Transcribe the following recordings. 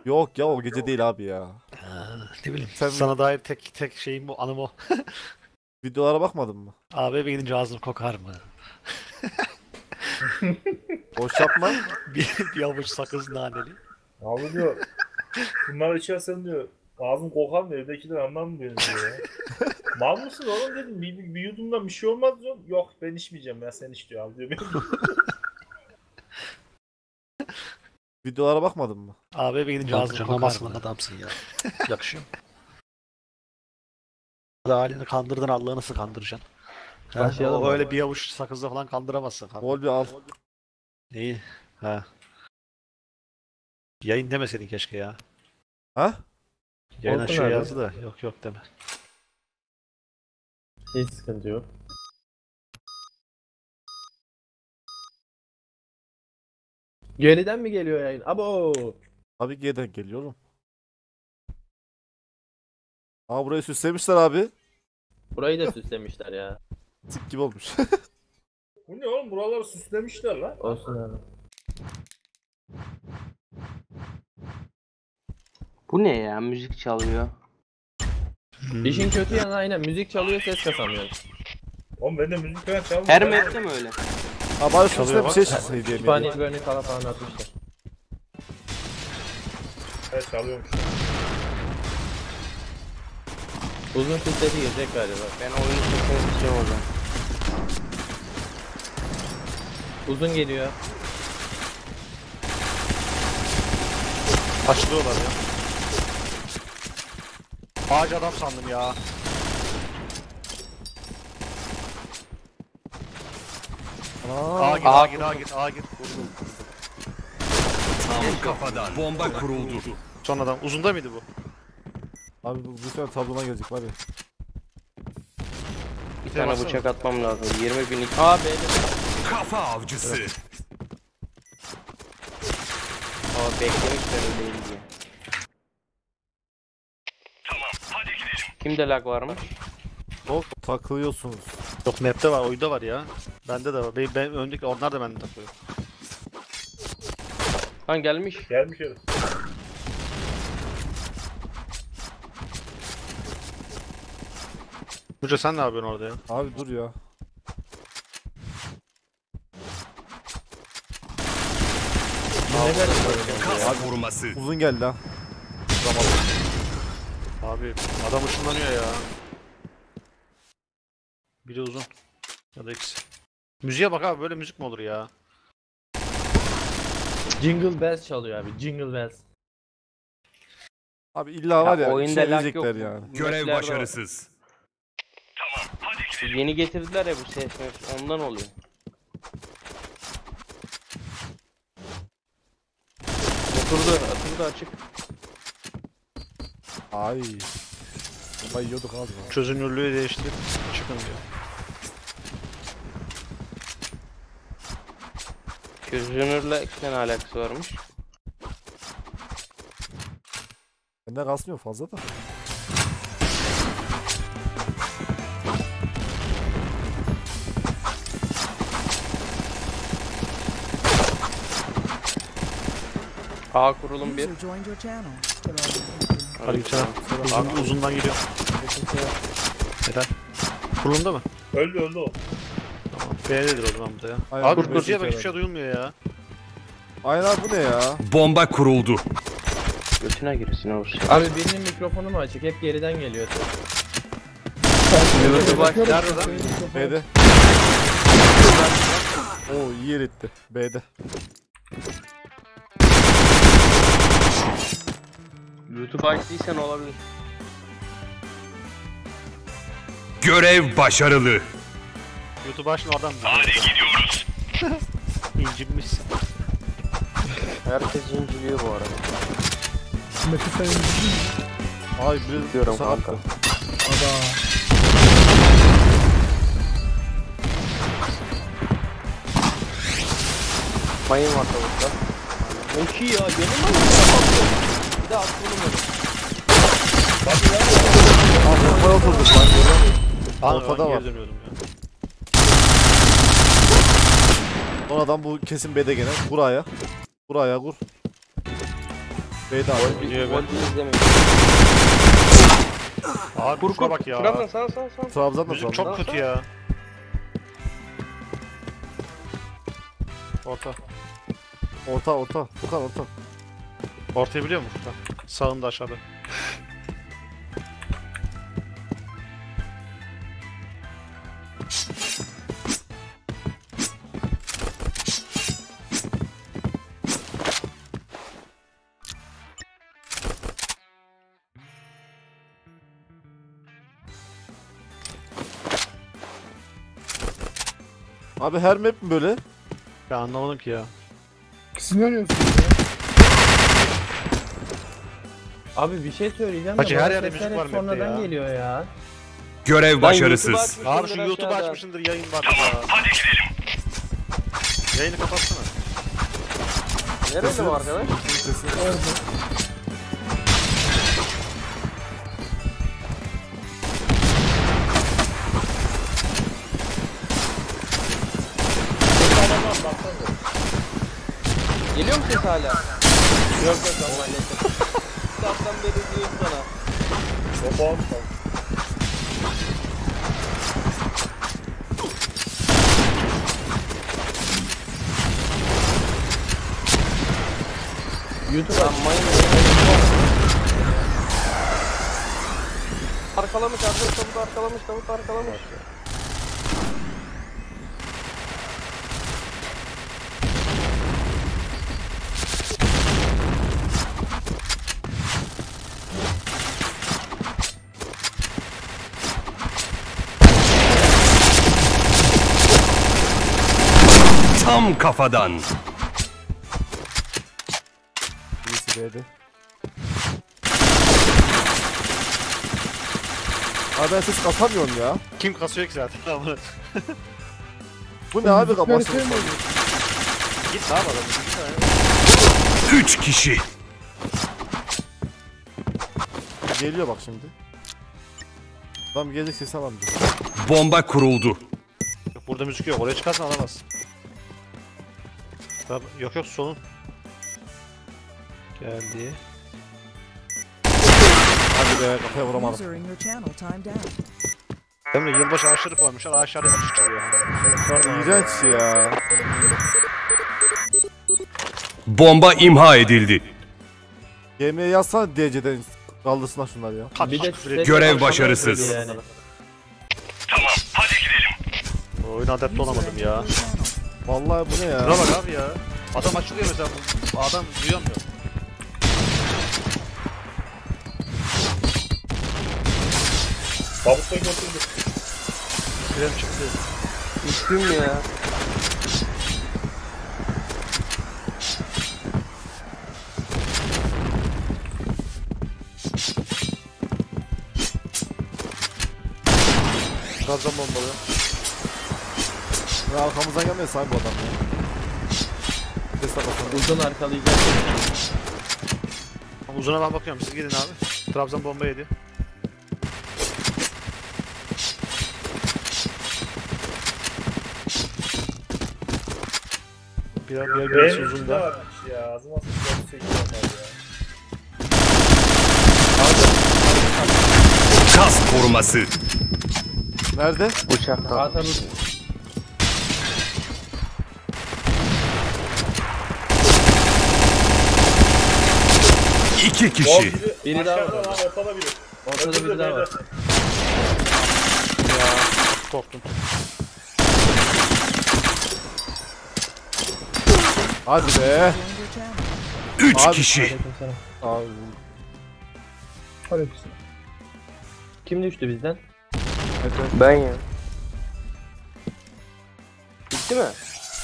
Yok ya, o gece değil abi ya. Ne bileyim. Sen Sana dair tek şeyim bu, anım o. videolara bakmadın mı? Abi eve gidince ağzım kokar mı? Boş yapma. bir avuç sakız naneli. Abi diyor, bunlar içersen diyor, ağzım kokar mı, evdekiler anlar mı beni diyor ya. Mal mısın oğlum dedim, bir yudumdan bir şey olmaz diyor. Yok ben içmeyeceğim ya, sen iç diyor abi diyor. Videolara bakmadın mı? Abi eve gidince ağzım kokar Namazlı mı? adamsın ya. Yakışıyor. Halini kandırdın, Allah'ı nasıl kandıracaksın? Başlayalım O abi. öyle bir avuç sakızla falan kandıramazsın. Gol bir al. Neyi? Ha. Yayın demeseydin keşke ya. Ha? Yayın Olsun açıyor abi. yazdı da. Yok deme. Hiç sıkıntı yok. Geriden mi geliyor yayın? Abo. Abi geriden geliyorum. Aa, burayı süslemişler abi. Burayı da süslemişler ya. Tik gibi olmuş. Bu ne oğlum, buraları süslemişler lan. Olsun abi. Bu ne ya? Müzik çalıyor. İşin kötü yanı aynen müzik çalıyor, ses kasamıyoruz. Oğlum ben de müzik falan çalmıyorum. Her map'te mi öyle? Abi bari üstüne bir bak. şey çıksaydı diye. Kütüphaneye bir örnek falan atmışlar. Evet çalıyormuş. Uzun sesleri girecek galiba. Ben oyunu çekmek istiyorum o zaman. Uzun geliyor. Başlıyorlar ya. Ağaç adam sandım ya. A gir. Vurdum. Tam kafadan. Bomba kuruldu. Son adam. Uzunda mıydı bu? Abi bu sefer tablona gelecek var ya. Bir tane baksana. bıçak atmam lazım. 20.000. Aa B'de. Kafa avcısı. Aa beklemiş benim değil diye. Kimde lag varmış? Çok takılıyorsunuz. Yok map'te var, oyunda var ya. Bende de var. Ben öndeki onlar da bende takıyor. Lan gelmiş. Gelmiş herif. Hoca sen ne yapıyorsun orada ya? Abi dur ya. Kas koruması. Uzun geldi ha. Abi adam ışınlanıyor ya. Biri uzun. Ya da ikisi. Müziğe bak abi, böyle müzik mi olur ya? Jingle bells çalıyor abi. Jingle bells. Abi illa var ya, oyunda şey lag yok. diyecekler yani. Görev Maplerde var. başarısız. Yeni getirdiler ya bu ses ondan oluyor. Oturdu açık. Ay. Ay yiyorduk abi. Çözünürlüğü değiştirip çıkın diyor. Çözünürle ne alakası varmış? Bende kasmıyor fazla da. A kurulum bir. User joined your channel. Aleykümselam. Uzundan geliyor. Neden? Kurulumda mı? Öldü o. Tamam. B'dedir o zaman bu da ya. Aynen, Abi bu müziğe bak, müzik hiçbir şey duyulmuyor ya. Aynen abi, bu ne ya? Bomba kuruldu. Götüne girsin olursa. Abi birinin mikrofonu mu açık? Hep geriden geliyor ses. Evet bak nerede lan? B'de. Oo, iyi yer etti. B'de. YouTube açtıysan olabilir. Görev başarılı. YouTube açın oradan. Hadi gidiyoruz. İncinmişsin. Herkes inciliyor bu arada. Ay bir Diyorum sakat. kanka. Mayın var tavukta. Çok iyi ya, gelin lan. Bir de aklını mı? Abi ortaya oturduk lan, görüyor musun? Aa, Ortada geri var. dönüyordum ya. Son adam bu kesin B'de gene. Buraya. Buraya kur. B'de abi. Volt'u izlemeyin. Abi Kur şuna kur. bak ya. Trabzon sağ. Trabzon'da Müzik Trabzon. çok kötü ya. Orta. Orta. Furkan orta. Ortayı biliyor musun Furkan? Sağında aşağıda. Abi her map mi böyle? Ben anlamadım ki ya. Abi bir şey söyleyeceğim Hacı, de her bana yerde sesler müzik var hep map'te sonradan ya. geliyor ya. Görev başarısız. Abi şu YouTube açmışındır, yayın var ya. Hadi gidelim. Yayını kapatsana. Nerede bu arkadaş? Geliyor mu ses hala? Yok tamam hallettim. Sabahtan beri diyorum sana. Babam. YouTube Sanmayın. Arkalamış tavuk arkalamış. Tam kafadan. Birisi B'de. Abi ben ses kasamıyorum ya. Kim kasıyor ki zaten? Bu ne abi kapasın? Git abi adam. 3 kişi. Geliyor bak şimdi. Adam gelecek ses alamayacak. Bomba kuruldu. Yok, burada müzik yok. Oraya çıkarsan alamazsın. Tabii, yok solun. Geldi. Hadi be kafaya vuramadım. User in your channel timed out. Emre yılbaşı ağaçları koymuşlar. Ağaçlarda müzik çalıyor. İğrenç ya. Bomba imha edildi. GM'ye yazsana DC'den kaldırsınlar şunları ya. Kaç bir de küfür ediyor. Görev sesler başarısız. yani. Oyun adapte olamadım ya. Vallahi bu ne ya? Şuna bak abi ya. Adam açılıyor mesela. Bu adam duyamıyor. Babukta götürdü. Krem çıktı. Düştüm ya. Trabzon bombalı. Ya arkamızdan gelmiyor sahibi bu adam ya. Ses kafasına. Uzun arkalayacak. Uzuna ben bakıyorum. Siz gidin abi. Trabzon bomba yedi. Birisi Benim uzunda. varmış ya. Ağzıma sıçradı çekiyorlar ya. Kas koruması. Nerede? Uçakta. Zaten 2 O kişi. Biri daha aşağıda var. lan, ortada biri. ortada biri daha var. Korktum. Hadi be. Joined your channel. 3 Abi- kişi. Abi. Kim düştü bizden? Evet. Ben ya. Bitti mi?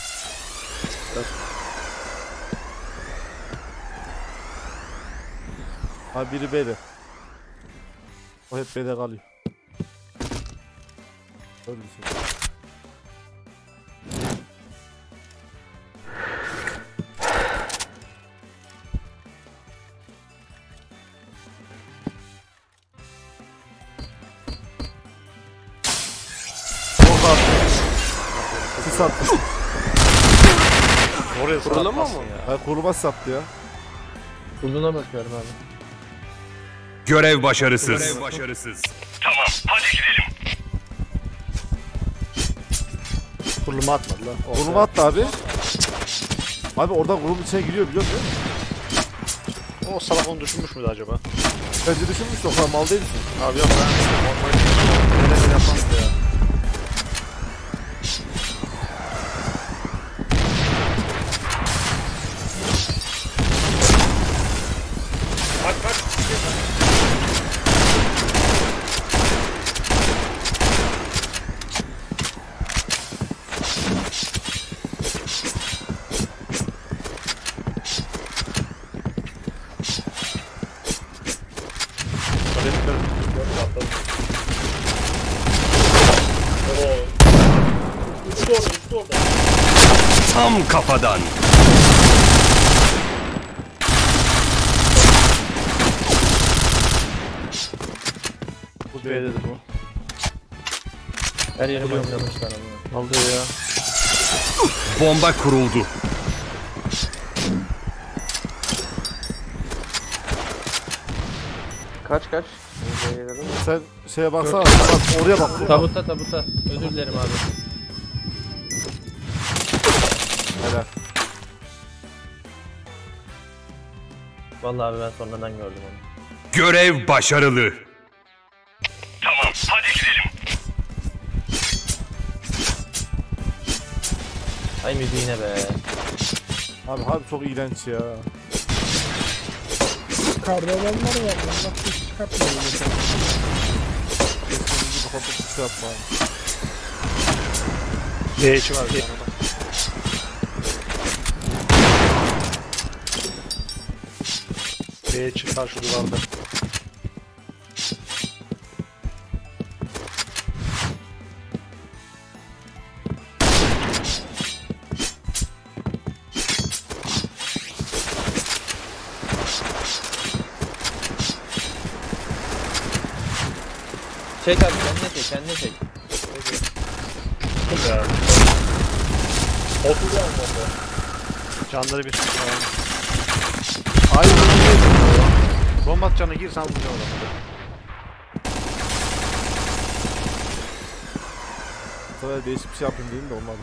Abi biri B'de. O hep B'de kalıyor. Öyle bir şey. Yok abi. Sis attı. Oraya Kurulama sığmazsın mı? ya. Ha, kurulmaz sattı ya. Uzuna bakıyorum abi. Görev başarısız. Kuruluma atmadı lan. Oh, Kuruluma attı abi. Abi oradan kurumun içine giriyor biliyor musun? O salak onu düşünmüş müydü acaba? Bence düşünmüş o kadar mal değilsin. Abi yok ben normal neler yapmaz ya. Bak bak. Uçtu orada. Tam kafadan. Bu B'dedir bu. Her yeri bomlamışlar ama. Aldı ya. Bomba kuruldu. Kaç kaç? Buraya gelelim mi? Sen şeye baksana. Bak oraya bak. Tabuta tabuta. Özür dilerim abi. Helal. Vallahi abi ben sonradan gördüm onu. Görev başarılı. Ay müziğine be. Abi çok iğrenç ya. Yukarıda olanlar var. Allah ses çıkartmıyor. Kesinlikle kapatıp bir şey yapma abi. B içi var bir tane de. B içi karşı duvarda. Çek abi kendine çek kendine çek. Ya. Otur yani orada. Canları bir. Ay Bomba atacağına gir sen vuracaksın adamı. bu sefer değişik bir şey yapayım dedim de olmadı.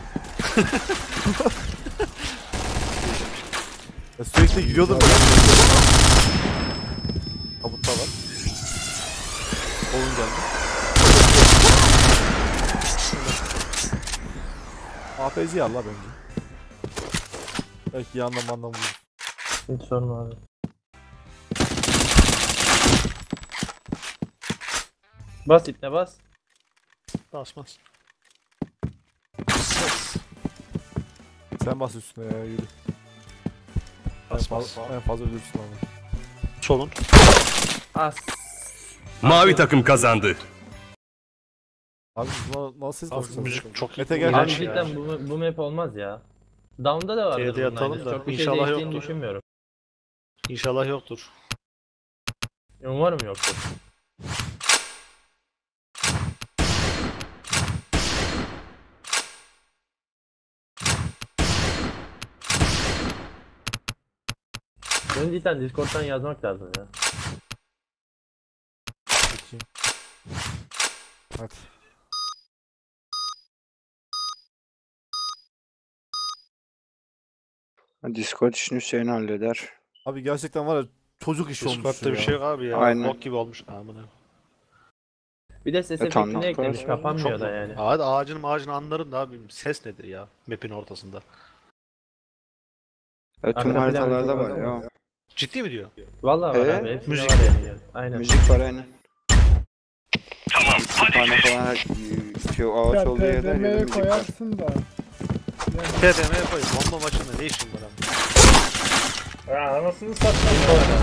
Ya sürekli yürüyordum ben. Tabutta var. Kolun geldi. APC Allah bence. Belki yandan vurur. Hiç sorma abi. Bas ipne bas. Basmaz. Sen bas üstüne ya yürü. Basmaz. En fazla ölürsün ama. Solun. As. Mavi takım kazandı. Abi nasıl ses Abi basacağız? müzik çok iyi. Mete gel. Abi İğrenç cidden ya. bu map olmaz ya. Down'da da vardır C'de bunun yatalım aynısı. da, Çok bir şey inşallah değiştiğini yoktur. düşünmüyorum. İnşallah yoktur. Umarım yoktur. Benim cidden Discord'dan yazmak lazım ya. Peki. Hadi. Discord işini Hüseyin halleder. Abi gerçekten var ya çocuk işi olmuş Discord'da bir ya. şey yok abi ya. Aynen. Bok gibi olmuş. Amına. Bir de ses tamam, efektini eklemiş çok- kapanmıyor da yani. Hadi ağacın anlarım da abi ses nedir ya map'in ortasında. Tüm Arka plan haritalarda müzik var ya. Ciddi mi diyor? Vallahi var He? abi. Hepsinde Müzik. var yani. Aynen. Müzik var aynen. Tamam, hadi falan şey, ağaç Ya olduğu yerler ya da TDM'ye müzik var. koyarsın da. TDM'ye koy. Bomba maçında ne işin var abi? Ya anasını satayım.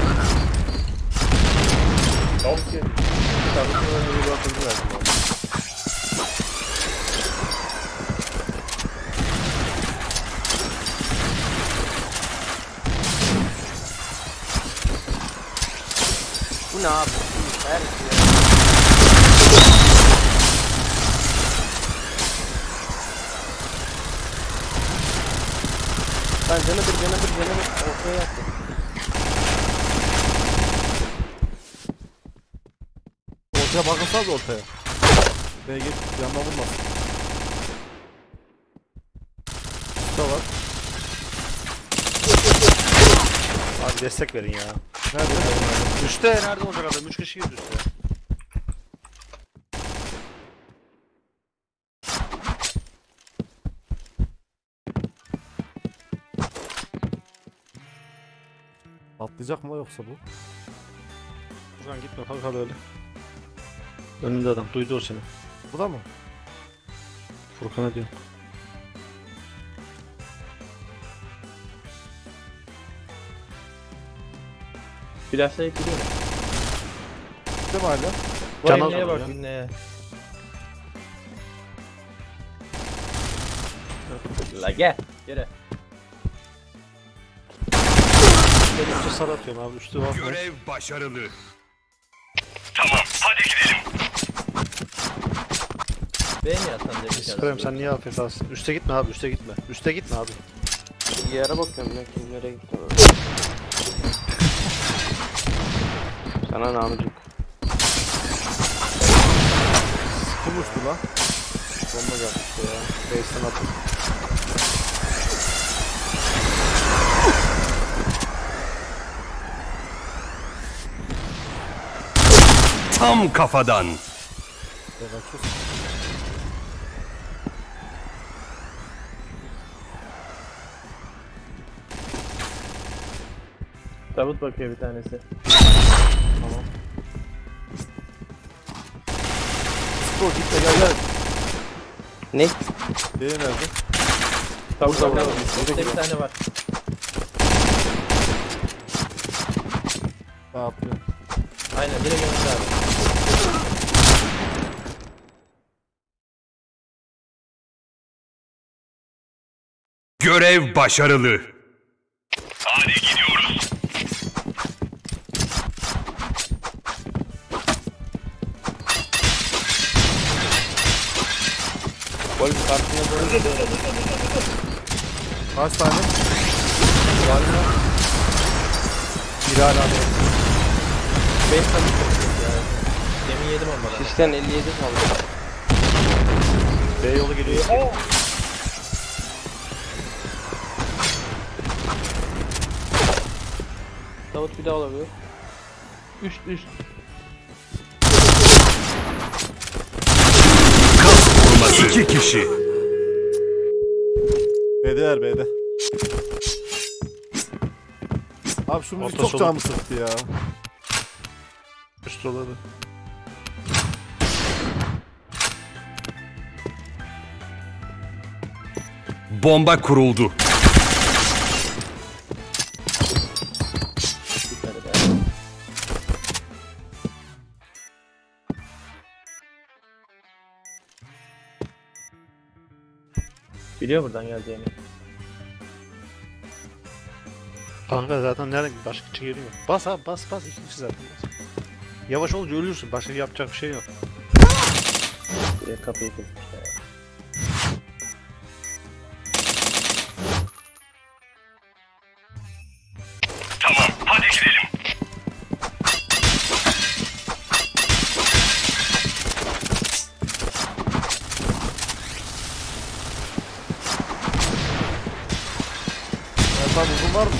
Tavuk yedim. Bu ne abi? Her şey. Ben canı bir ortaya yattım. Ya bakınsana da ortaya. B'ye git yanına vurma. Şurada var. Abi destek verin ya. Nerede? Üste nerede olacak adam? 3 kişi girdi üste. Atlayacak mı yoksa bu? Furkan gitme kanka böyle. Önünde adam. Duydu o seni. Bu da mı? Furkan'a diyor. Flash'a gidiyor. Değil mi hala? Vay Can neye aldım bak ya. neye. La gel. Gel. Ben üstte sarı atıyorum abi. Üstü var. Görev başarılı. B'ye mi yatsan demiş İskrem adam. sen niye afiyet alsın? Üste gitme abi. Üste gitme. Üste gitme abi. Yere bakıyorum ya kim nereye gitti. Sana namıcık. Kim uçtu lan? Bomba geldi işte ya. Base'den attım. Tam kafadan. Ben açıyorsun. Tabut bakıyor bir tanesi. Skor gitme gel. Ne? B'ye nerede? Tabut Burada, bakıyor. burada. Üstte bir tane var. Ne yapıyor? Aynen direkt önünde abi. Görev başarılı. Polis karşısına doğru. Kaç tane? Bir hala da. 5 tabut bakıyor ya. Demin yedim onları. Sistem 57 kaldı. B yolu geliyor. Davut bir daha olabilir. Üst. Vurması. 2 kişi. B'deler B'de. Abi şu müzik Orta çok solu. canımı sıktı ya. Üst doladı. Bomba kuruldu. Dikkat et abi. Biliyor buradan geleceğini. Kanka zaten nereden başka kişi geliyor. Bas abi bas. İkincisi zaten bas. Yavaş olunca ölürsün. Başka yapacak bir şey yok. Direkt kapıyı kesmişler. ya. Ertan uzun var mı?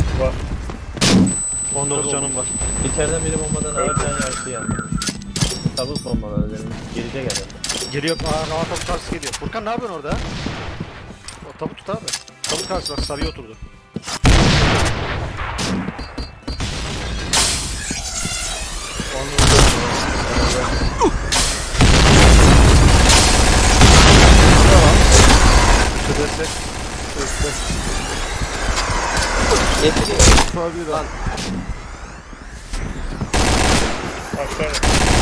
19 canım var. İçeriden biri bombadan ağır can yaktı yani. Tabut bombaları dedim. Gelecek herhalde. Geliyor. Aa tabut karşısı geliyor. Furkan ne yapıyorsun orada? O tabut tut abi. Tabut karşısı bak sarıya oturdu. Şu destek. Getiriyor. Tabii lan. Aşağı.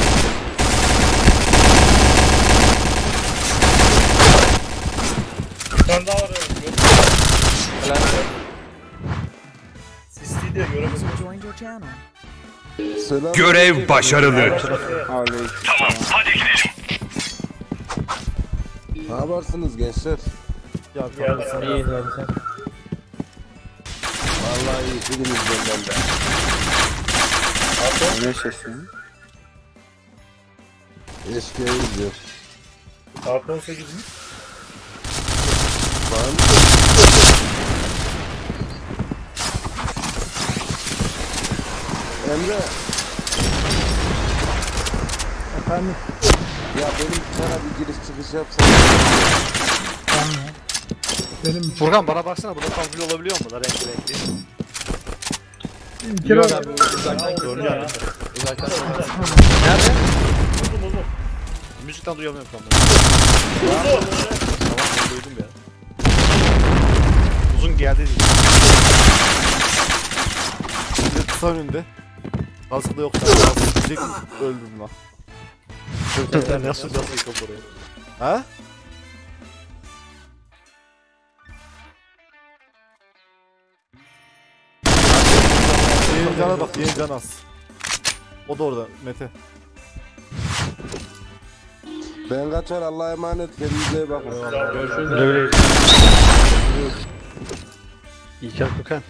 Bir tane daha var ya. Helal olsun. Sisli diye göremedim. User joined your channel. Selam. Görev başarılı. Ne yaparsınız gençler? Ya Geldi. İyi hadi sen. vallahi iyi. Birimizden ben de. Ne sesi? Eskiye izliyor. Saat 18 mi? Emre. Efendim. Ya benim sana bir giriş çıkış yapsana. Tamam. Benim Furkan bana baksana burada kamufle olabiliyor mu da renkli? bir kere Yok abi uzaktan Gördüm ya. ya. Uzaktan Nerede? Uzun. Müzikten duyamıyorum kamufle. Tamam ben duydum ya. Uzun geldi değil. Şimdi kısa önünde. Kaskı da yok. Diyecek öldüm lan. Nasıl yıkıldı oraya? Ha? Yeni cana bak, yeni can az. O da orada Mete. Ben kaçar, Allah'a emanet, kendinize iyi bakın. Görüşürüz. Öyle öyle. İlker Köken.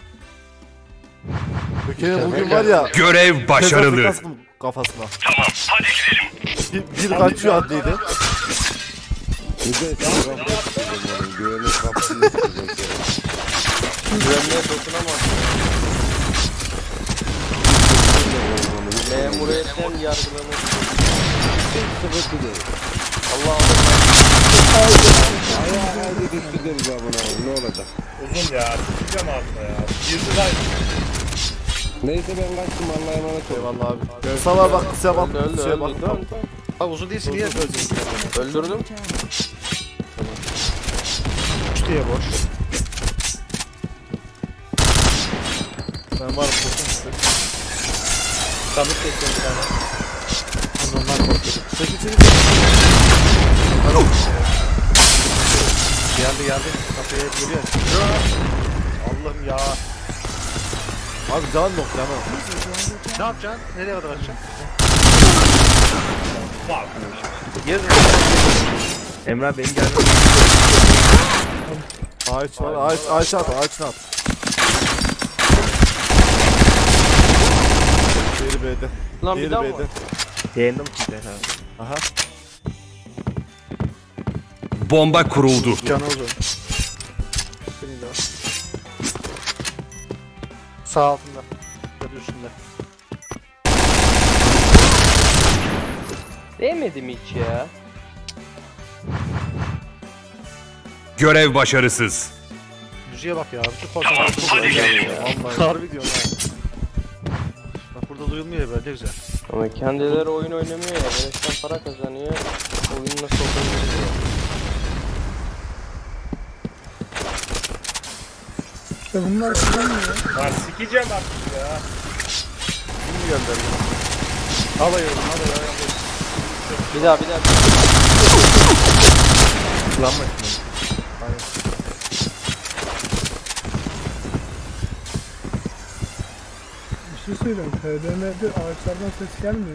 Köke'nin bugün var ya. Görev başarılı. Kaskım kafasına. Tamam, hadi gidelim. Bir kaçıyor adliydi. Bir de sen kapatın. Güvenlik kapısını sıkacak. Güvenliğe dokunamaz. Memuriyetten yargılanır. Sıkıntı değil. Allah Allah. Haydi düştü abone ne olacak? Uzun ya. Çıkacağım ağzına ya. Girdi lan. Neyse ben kaçtım, Allah'a emanet ol. Eyvallah abi. Kısa var bak, kısa bak. Öldü Kısaya öldü bak. öldü. Bak uzun değilsin niye? Öldürdüm. Üstüye boş. Ben varım korktum. Sabit çektim bir tane. Ondan korkuyorum. Çekil çekil. Geldi. Kapıya geliyor. Allah'ım ya. Abi can yok canım. Ne yapacaksın? Nereye kadar açacaksın? Bak. Gel. Emrah benim geldim. Ağaç var. Ağaç at. Ağaçını at. Diğeri B'de. Lan bir Diğeri daha mı B'de. var? Yayında mısın sen abi? Aha. Bomba kuruldu. Canı uzun. Senin de var. Sağ altında. Ya da üstünde. Değmedim hiç ya. Görev başarısız. Müziğe bak ya. Bütün konsantrasyon çok güzel ya. Vallahi. Harbi diyorum ha. Bak burada duyulmuyor ya böyle güzel. Ama kendileri oyun oynamıyor ya. Beleşten para kazanıyor. Oyun nasıl olduğunu bilmiyor. işte bunlar kullanmıyor. Lan sikeceğim artık ya. Kim geldi? Alayım. Bir daha. Kullanma şunu. Bir şey söyleyeyim. TDM'de ağaçlardan ses gelmiyor.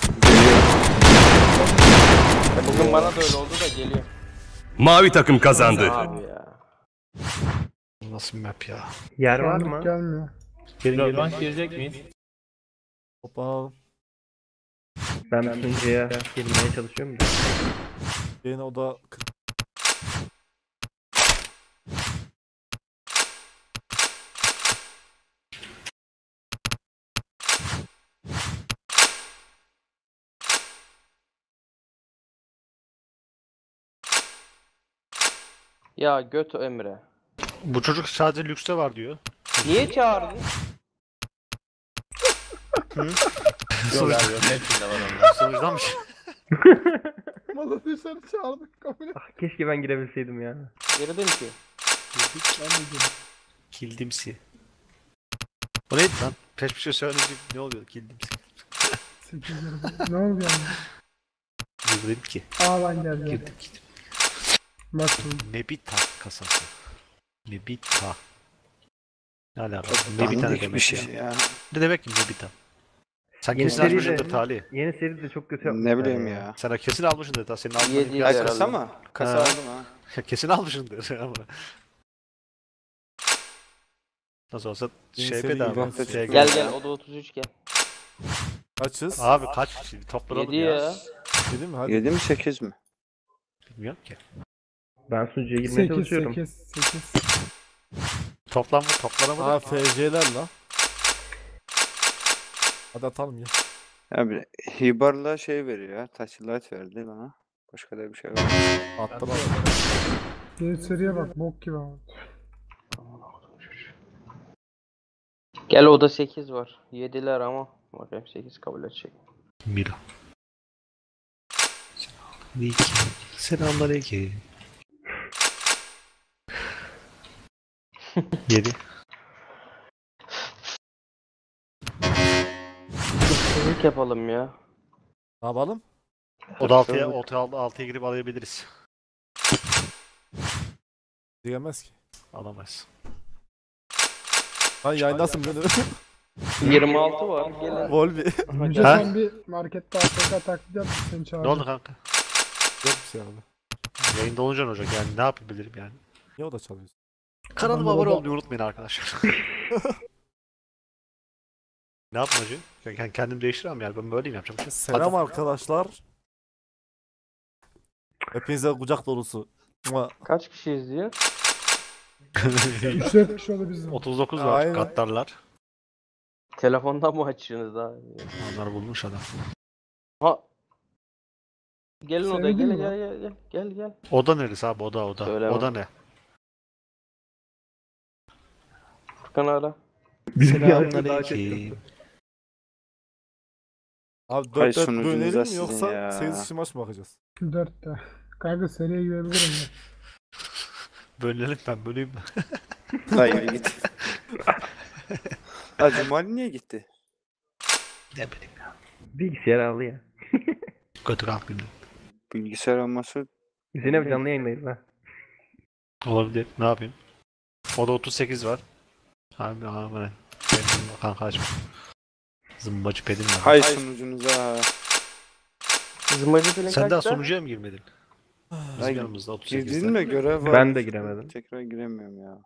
Bugün bana da öyle oldu da geliyor. Mavi takım kazandı. Abi ya. Nasıl bir map ya? Yer Şu anlık gelmiyor. Gelin. girecek miyiz? Hoppa. Ben sunucuya girmeye çalışıyorum da. Yine o da Ya göt Emre. Bu çocuk sadece lükste var diyor. Niye çağırdın? Sonuçlanmış. Masa dışarı çağırdık kabul et. Keşke ben girebilseydim ya. Girdim ki. Ben de girdim. Kildimsi. Bu neydi lan? Peş bir şey söyleyince ne oluyor Kildimsi? 8 ne oldu yani? Girdim ki. Ağlan geldi. Girdim. Nasıl? Nebita kasası. Nebita. Ne alaka? Nebita ne demek ya? Ne demek ki Nebita? Sen Yeni kesin seride- almışsındır Talih. Yeni seri de çok kötü Ne bileyim ya. Sen kesin almışsındır da senin almanın İyi değil Ay herhalde. kasa mı? Kasa Ha. aldım ha. Ya kesin almışsındır ama. Nasıl olsa Yeni şey seri bedava. İbrahim Gel gel o da 33 gel. kaçız? Abi kaç kişi? Toplayalım 7 ya. ya. Yedi mi? Hadi. 7 mi 8 mi? Bilmiyorum ki. Ben sunucuya girmeye 8 çalışıyorum. 8. Toplanamadı. Aa FC'ler la. Hadi atalım ya. Abi Hibar'la şey veriyor ya. Touchlight verdi bana. Başka da bir şey var. Attı bak. Geri seriye bak bok gibi ama. Gel oda 8 var. 7'ler ama. Bakayım 8 kabul edecek. Mira. Selamünaleyküm. 7. Çocuk yapalım ya. Ne yapalım? O da 6'ya girip alabiliriz. Diyemez ki. Alamayız. Lan yayındasın beni. 26 var. Gelin. Volvi. Müce Ha? sen bir markette AFK taklit yap seni Ne çağıracağım. oldu kanka? Yok bir şey abi. Yayında olunca olacak yani ne yapabilirim yani. Niye o da çalıyorsun? Kanalıma Adamlar abone o da- olmayı unutmayın arkadaşlar. Ne yapmacı? Yani kendim değiştiremem yani ben böyleyim yapacağım. Bir şey. Selam arkadaşlar. Hepinize kucak dolusu. Mua. Kaç kişi izliyor? 3-4 kişi oldu bizim. 39 var Aynen. katlarlar. Telefondan mı açıyorsunuz abi? Onları bulmuş adam. Ha. Gelin odaya Sevdin gel mi lan? gel gel gel gel. Oda neresi abi oda? Söyleme. Oda ne? Furkan ara. Selamünaleyküm. Abi Hay 4-4 sunucunuza bölünelim mi sizin yoksa ya. 8 kişi maç mı bakacağız? 4'te. Kanka seriye girebilirim ya. Bölelim ben böleyim mi? Hayır git. Ha Cumali niye gitti? Ne bileyim ya. Bilgisayar aldı ya. Kötü kalk bilmiyorum. Bilgisayar alması Hüseyin abi canlı yayındayız ha. Olabilir. Ne yapayım? Oda 38 var. Abi ben kanka açma. Zımbacı pedim var. hay sunucunuza. Zımbacı falan Sen daha kaçta? sunucuya mı girmedin? Bizim Ay, yanımızda 38'de. Girdin mi görev var. Ben de giremedim. Tekrar giremiyorum ya.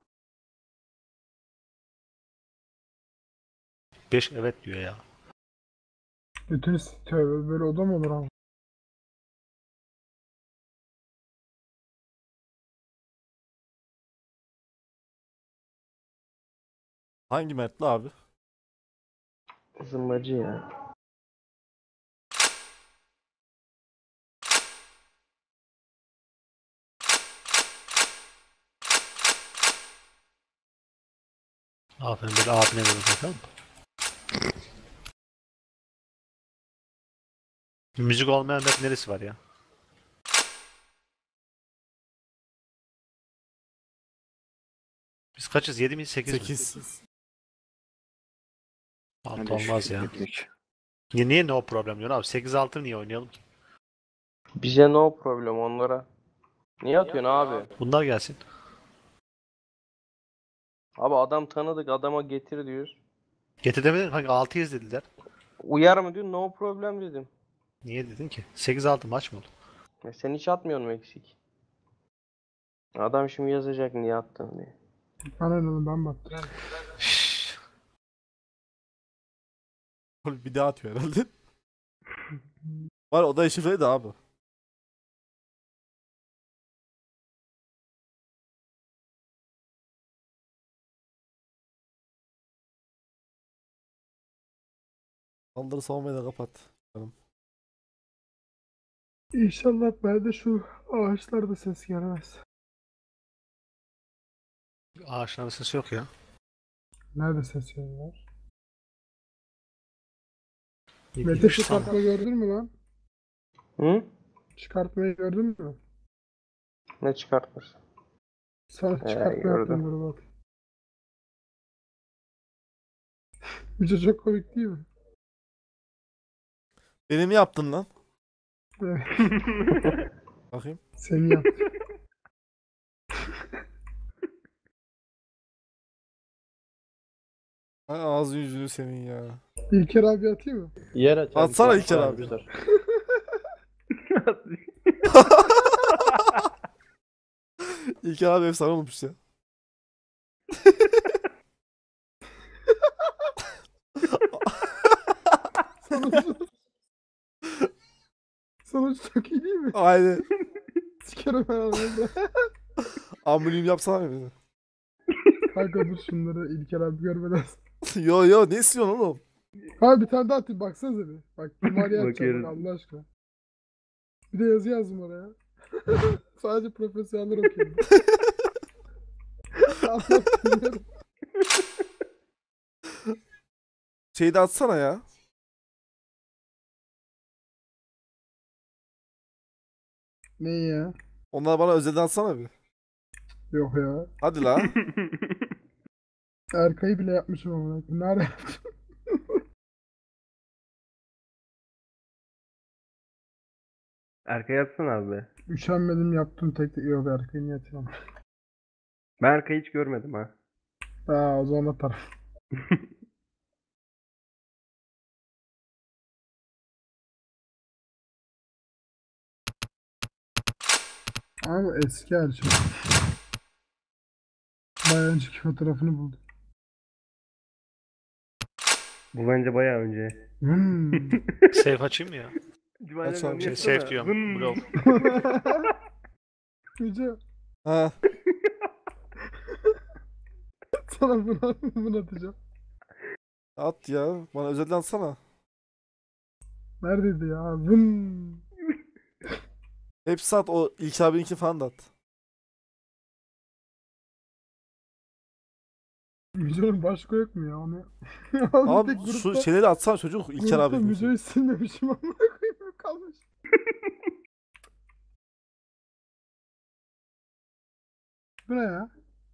5 evet diyor ya. Bütün tövbe böyle oda mı olur abi? Hangi Mertli abi? Zımbacı ya. Aferin böyle abine böyle bakalım. Müzik olmayan map neresi var ya? Biz kaçız? 7 mi 8 mi? 8. Altı Hadi olmaz şu ya. teknik. Niye no problem diyorsun abi? 8-6 niye oynayalım ki? Bize no problem onlara. Niye atıyorsun abi? Bunlar gelsin. Abi adam tanıdık adama getir diyoruz. Getir demedin hangi 6'yız dediler. Uyar mı diyor no problem dedim. Niye dedin ki? 8-6 maç mı oldu? Ya sen hiç atmıyorsun mu eksik? Adam şimdi yazacak niye attın diye. Bana ne lan ben baktım. Bir daha atıyor herhalde. Var o da şifreydi abi. Saldırı savunmayı da kapat. İnşallah ben de şu ağaçlarda ses gelmez. Ağaçların sesi yok ya. Nerede ses var? Ne Mete bileyim, çıkartma gördün mü lan? Hı? Çıkartmayı gördün mü? Ne çıkartmışsın? Sana çıkartma gördüm. yaptım dur bak. Müce çok komik değil mi? Benim yaptın lan. Evet. Bakayım. Seni yaptım. Ay ağzı yüzünü senin ya. İlker abi atayım mı? Yer açar. Atsana İlker abi. İlker abi efsane olmuş ya. Sonuç çok iyi değil mi? Aynen. Sikerim ben onu. Ambulim yapsana beni. Kanka dur şunları İlker abi görmeden. Yo ne istiyorsun oğlum? Ha bir tane daha atayım baksanıza bir. Bak Cumali'ye atacağım bak Allah aşkına. Bir de yazı yazdım oraya. Sadece profesyoneller okuyor. Allah bilmiyorum. Şeyi de atsana ya. Ne ya? Onlar bana özelden atsana bir. Yok ya. Hadi la. Erkay'ı bile yapmışım ama. Nerede yapmışım? Erkay yatsana abi. Üşenmedim yaptım tek tek. Yok Erkay'ı niye atacağım? Ben Erkay'ı hiç görmedim ha. Ha o zaman atarım. Ama eski her şey. Bayağı önceki fotoğrafını buldum. Bu bence bayağı önce. Safe açayım mı ya? Aç abi. Şey, safe diyorum. Bro. Yüce Ha. sana bunu atacağım. At ya. Bana özelden atsana. Neredeydi ya? Vın. Hepsi at. O İlk abininki falan da at. Müce'nin başka yok mu ya? Onu... Abi tek şu şeyleri atsana çocuk İlker grupta abi. Müce'yi silmemişim ama koyayım kalmış. Bu ne ya?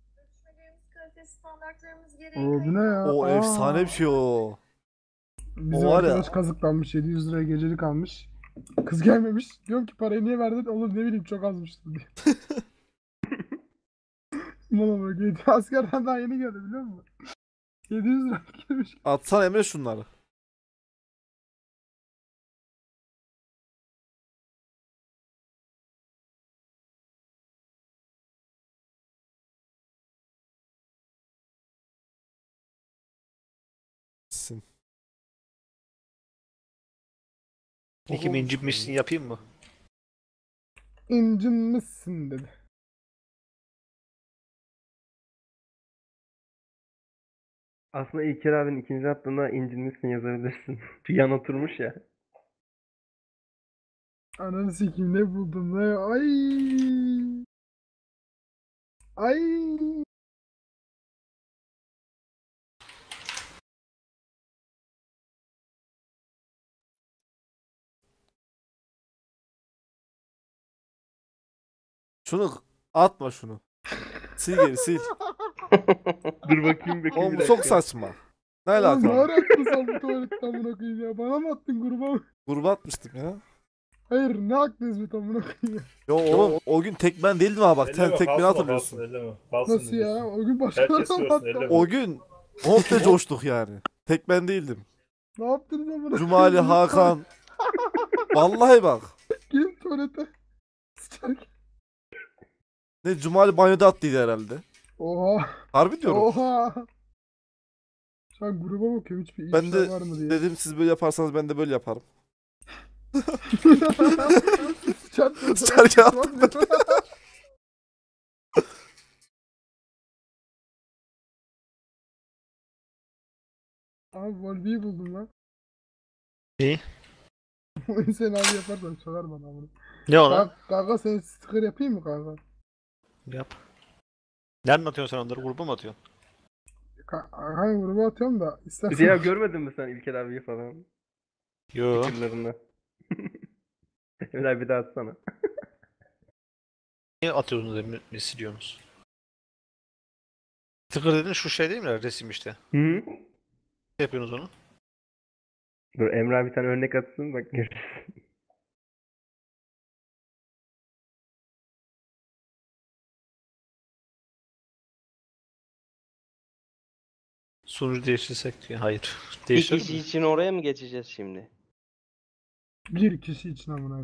Oo bu ne ya? O efsane bir şey o. Bizim O var ya. arkadaş kazıklanmış 700 liraya gecelik almış. Kız gelmemiş. Diyorum ki parayı niye verdin? Olur ne bileyim çok azmıştı diye. Bana böyle askerden daha yeni geldi biliyor musun? 700 lira gelmiş. Atsana Emre şunları. Sin. Peki incitmişsin yapayım mı? İncinmişsin dedi. Aslında İlker abinin ikinci attığında incinmişsin yazabilirsin. Yan oturmuş ya. Ananı sikeyim ne buldum ne? Ay. Ay. Şunu atma şunu. Sil geri sil. Dur bakayım bir Oğlum bu dakika. çok saçma. Ne Oğlum alaka? ne ara attın sen bu tuvaletten amına koyayım ya? Bana mı attın gruba mı? Gruba atmıştım ya. Hayır ne haklıyız bir amına koyayım ya? Yo oğlum o gün tek ben değildim ha bak. Sen tek beni hatırlıyorsun. Nasıl ya? O gün başka Herkes adam görsün, attı. elleme. O gün komple coştuk yani. Tek ben değildim. Ne yaptınız amına Cumali, Hakan. Vallahi bak. Gir tuvalete. Sıçarken. Ne Cumali banyoda attıydı herhalde. Oha. Harbi diyorum. Oha. Şu an gruba bakıyorum hiçbir Ben ifşa de var mı diye. dedim siz böyle yaparsanız ben de böyle yaparım. Sıçarken attım ben. Abi Volvi'yi buldum lan. İyi. Oyun sen abi yaparsan çalar bana bunu. Ne ona? Kanka sen sticker yapayım mı kanka? Yap. Nereden atıyorsun sen onları? Gruba mı atıyorsun? Hani gruba atıyorum da istersen. Ya görmedin mi sen İlker abiyi falan? Yo. Fikirlerini. Bir daha atsana. Niye atıyorsunuz elimi siliyorsunuz? Tıkır dedin şu şey değil mi? Resim işte. Hı. Ne yapıyorsunuz onu? Dur Emre abi bir tane örnek atsın bak görürsün. Sunucu değiştirsek diyor. Hayır. Bir Değiştirir kişi mi? için oraya mı geçeceğiz şimdi? Bir kişi için amına.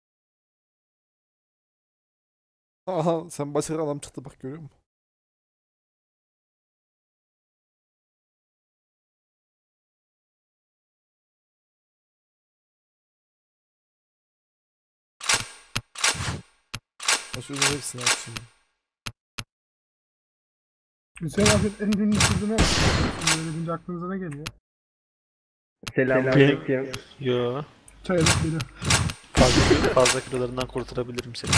Aha sen başka adam çıktı bak görüyor musun? Şu ürünün hepsini aç şimdi. Hüseyin abi en ünlü sözüne bak. Şimdi öyle deyince aklınıza ne geliyor? Selamünaleyküm. Yo. Çaylık biri. Fazla kilolarından kurtarabilirim seni.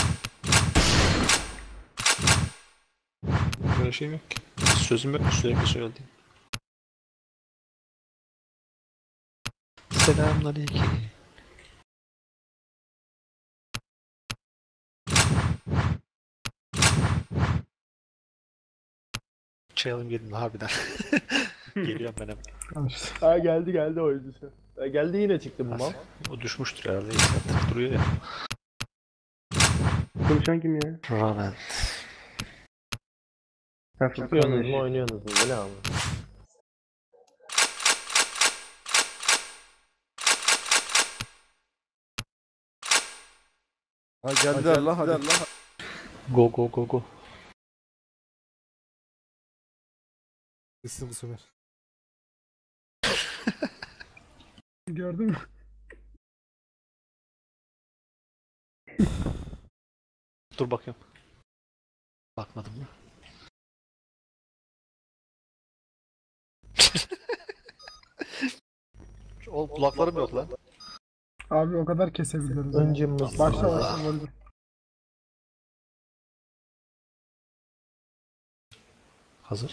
Böyle şeyim yok ki. Sözüm yok, sürekli söylediğim. Selamünaleyküm. Çay alayım gelin harbiden. Geliyorum ben hemen. Ha geldi oyuncusu. Geldi yine çıktı bu mal. O düşmüştür herhalde. İyi, duruyor ya. Konuşan kim ya? Raven. Çıkıyorsunuz mu oynuyorsunuz mu? Ne abi? Ha geldiler la hadi. Go go go go. Kesin bu sefer. Gördün mü? Dur bakıyorum. Bakmadım mı? Oğlum kulaklarım yok lan. Abi o kadar kesebiliriz. Önce Yani. mısın? Başla böyle. Hazır.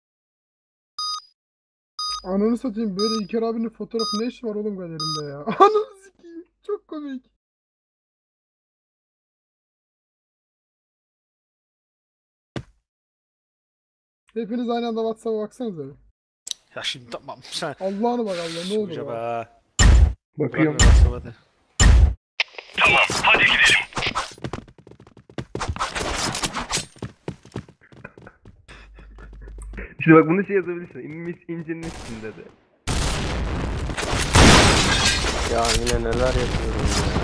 Ananı satayım, böyle İlker abinin fotoğrafı ne işi var oğlum galerimde ya? Ananı sikeyim. Çok komik. Hepiniz aynı anda WhatsApp'a baksanıza bir. Ya şimdi tamam sen. Allah'ını bak Allah, ne olur Acaba. ya. Bakıyorum. Hadi. Tamam, hadi gidelim. Şimdi bak bunu şey yazabilirsin. İnmiş incinin üstünde de. Ya yine neler yapıyorum ya.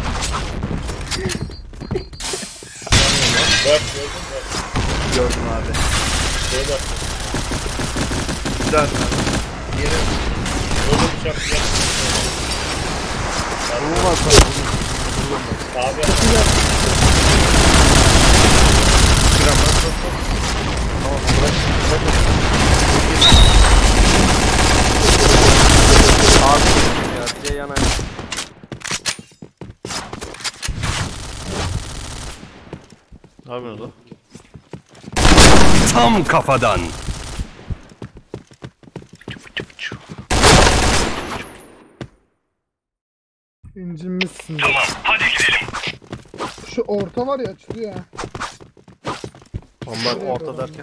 Bak gördün mü? Gördüm abi. Şöyle bak. Güzel abi. Yere Böyle bir şarkı yap. Abi Ya bir de yana. Ne yapıyorsun oğlum? Tam kafadan. İncinmişsin. Tamam, hadi gidelim. Şu orta var ya, açılıyor ha. Onlar orta derken.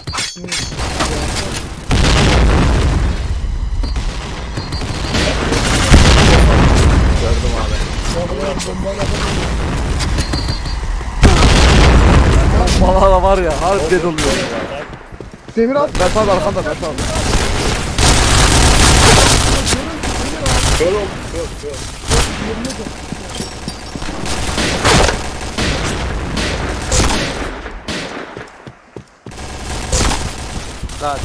Gördüm abi. Bana da var ya harbiden oluyor. Demir at. Mert abi arkanda Mert abi. kör oldu kör. Hadi.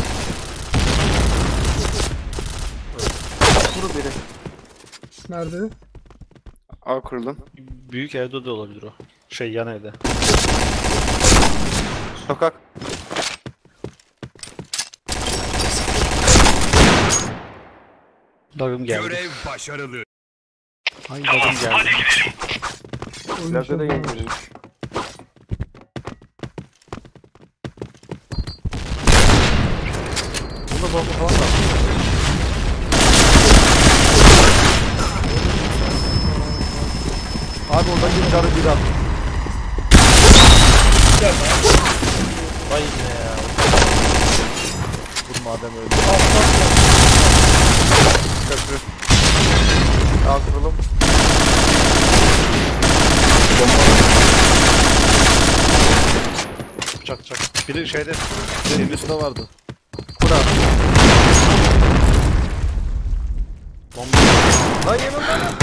Kuru biri. Nerede? A kuruldum. Büyük evde de olabilir o. Şey yan evde. Sokak. Lagım geldi. Görev başarılı. Ay lagım geldi. Hadi gidelim. Plaka da yenilmiş. Burada bomba falan da. Abi oradan bir carı bir at. Vay yine ya. Vur madem öyle. Köprü. Al kurulum. Çak çak. Biri şeyde. Senin üstünde vardı. Kura. Lan yanımda.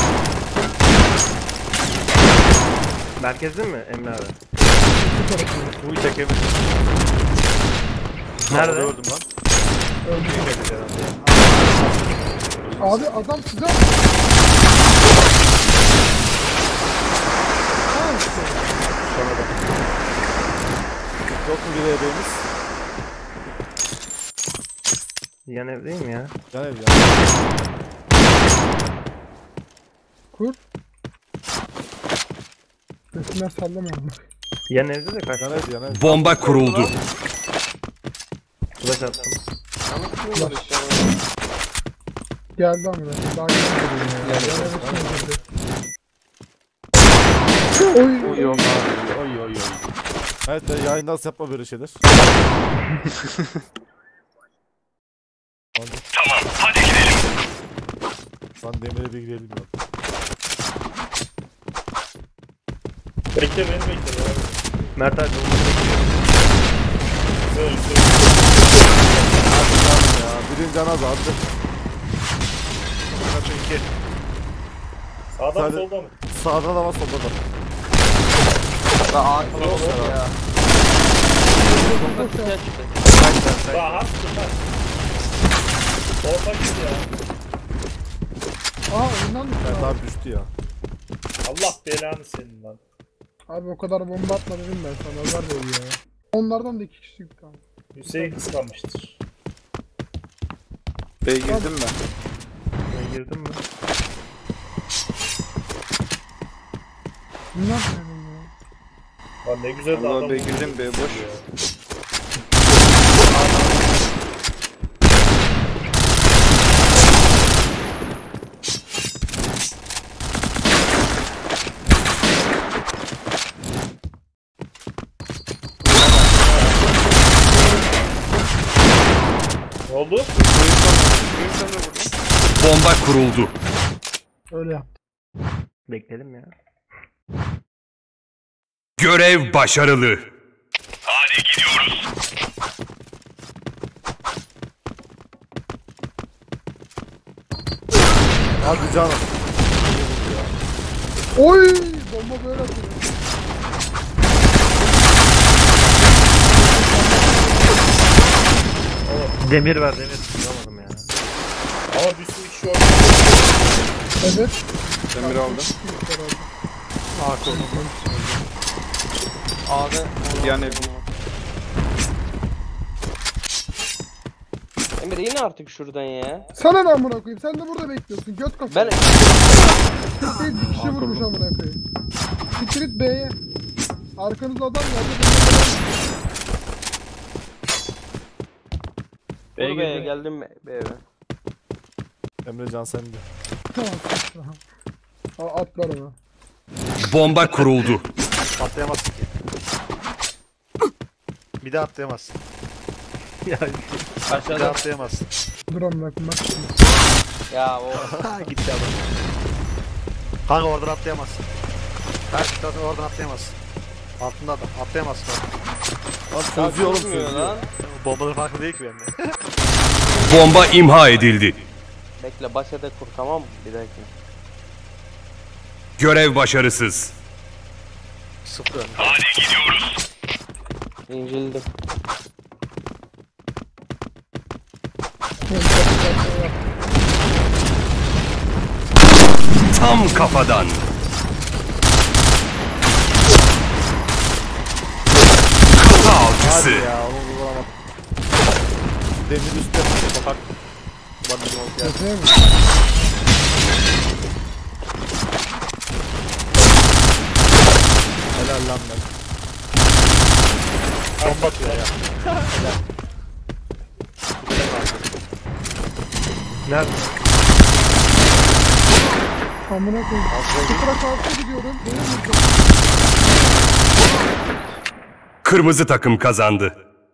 Merkezde mi Emre abi? Uy tekemi. Nerede? Gördüm lan. Abi adam size... Sonra da. Yok mu bir bebeğimiz? Yan evdeyim ya. Yan ev ya. Kur. Sesinden sallama onu. Yan evde de kaç. Yan ev yan ev. Bomba kuruldu. Flash attım. Ama kim var işte? Geldi amına. Daha gelmedi ya. Geldi. Oy. Oy yok abi. Oy oy oy. Evet yayında nasıl yapma böyle şeyler. Tamam, hadi gidelim. Lan Demir'e bir girelim ya. Bekle beni bekle. Mert abi Söyle. Ya birinci can az attı. Sağdan Hadi. soldan mı? Sağda da var solda da. Daha arkada olur ya. Bomba kutuya çıktı. Daha hastı lan. Orta git ya. Aa oyundan düştü Evet abi. abi düştü ya. Allah belanı senin lan. Abi o kadar bomba atma dedim ben sana. Var böyle ya. Onlardan da 2 kişi kaldı. Hüseyin kıskanmıştır. B'ye girdim ben. ben girdim mi? Bunlar ne benim ya? Lan ne güzel de Allah adam. B'ye girdim, B boş. Ne oldu? Bomba kuruldu. Öyle yap. Bekledim ya. Görev başarılı. Hadi gidiyoruz. Hadi canım. Oy! Bomba böyle atıyor. Demir ver demir. Bulamadım ya. Ama bir sürü kişi orada. Evet. Demir aldım. A'da Yan ev. Emre yine artık şuradan ya. Sana ne amına koyayım? Sen de burada bekliyorsun. Göt kafa. Ben Bir kişi vurmuş amına koyayım. Sikrit B'ye. Arkanızda adam geldi. Dur B'ye geldim B'ye. Emre Can sende. Tamam. Atlar ona. Bomba kuruldu. Atlayamazsın ki. Bir daha atlayamazsın. Ya Bir daha Aşağıda. atlayamazsın. Dur amına koyayım. Bak. Ya o. Ha gitti adam. Kanka oradan atlayamazsın. Karşı taraftan oradan atlayamazsın. Altında adam. Atlayamazsın oradan. Lan çözüyor oğlum Çözmüyor çözüyor. lan. Bombanın farkı değil ki bende. Bomba imha edildi. Bekle başa kur tamam mı? Bir dakika. Görev başarısız. Sıfır önde. Hadi gidiyoruz. İncildim. Tam kafadan. Kafa Hadi avcısı. ya onu vuramadım. Demir üstte. Sokak. Bandırma oldu ya. Kötüye mi? Helal lan ben. Bomba atıyor ya. Nerede? Amına koyayım. Sıfıra karşı gidiyorum. Benim vurdu. Kırmızı takım kazandı.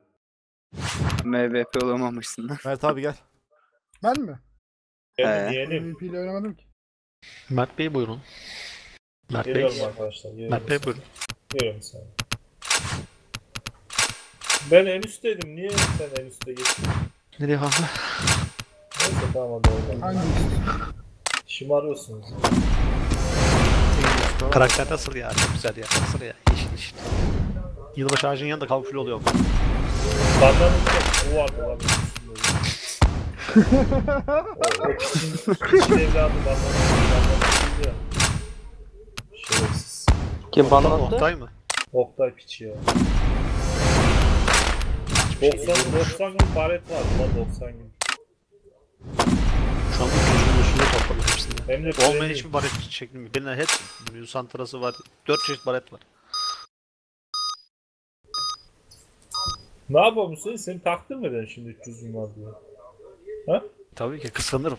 MVP olamamışsın lan. Mert abi gel. Ben mi? Geldi diyelim. MVP ile oynamadım ki. Mert Bey buyurun. Mert Bey. Geliyorum arkadaşlar. Mert Bey buyurun. Geliyorum sana. Ben en üstteydim. Niye sen en üstte geçtin? Nereye kanka? Neyse tamam hadi oradan. Hangi? Şımarıyorsunuz. Karakter nasıl ya? Çok güzel ya. Nasıl ya? İşte. Yılbaşı ağacının yanında kamufle oluyor. Bandanın o vardı lan. O piçin evladı bandanın ya. Şerefsiz. Kim banlattı? Oktay mı? Oktay piçi ya. 90 gün baret var lan 90 gün. Şu an ucunun üstünde topladım hepsini. Hem de Olmayan premium. hiçbir baret şeklim yok. Benim hep Yusantrası var. 4 çeşit baret var. Ne yapalım Hüseyin? Seni taktın mı ben şimdi 300 gün var diye? Ha? Tabii ki kıskanırım.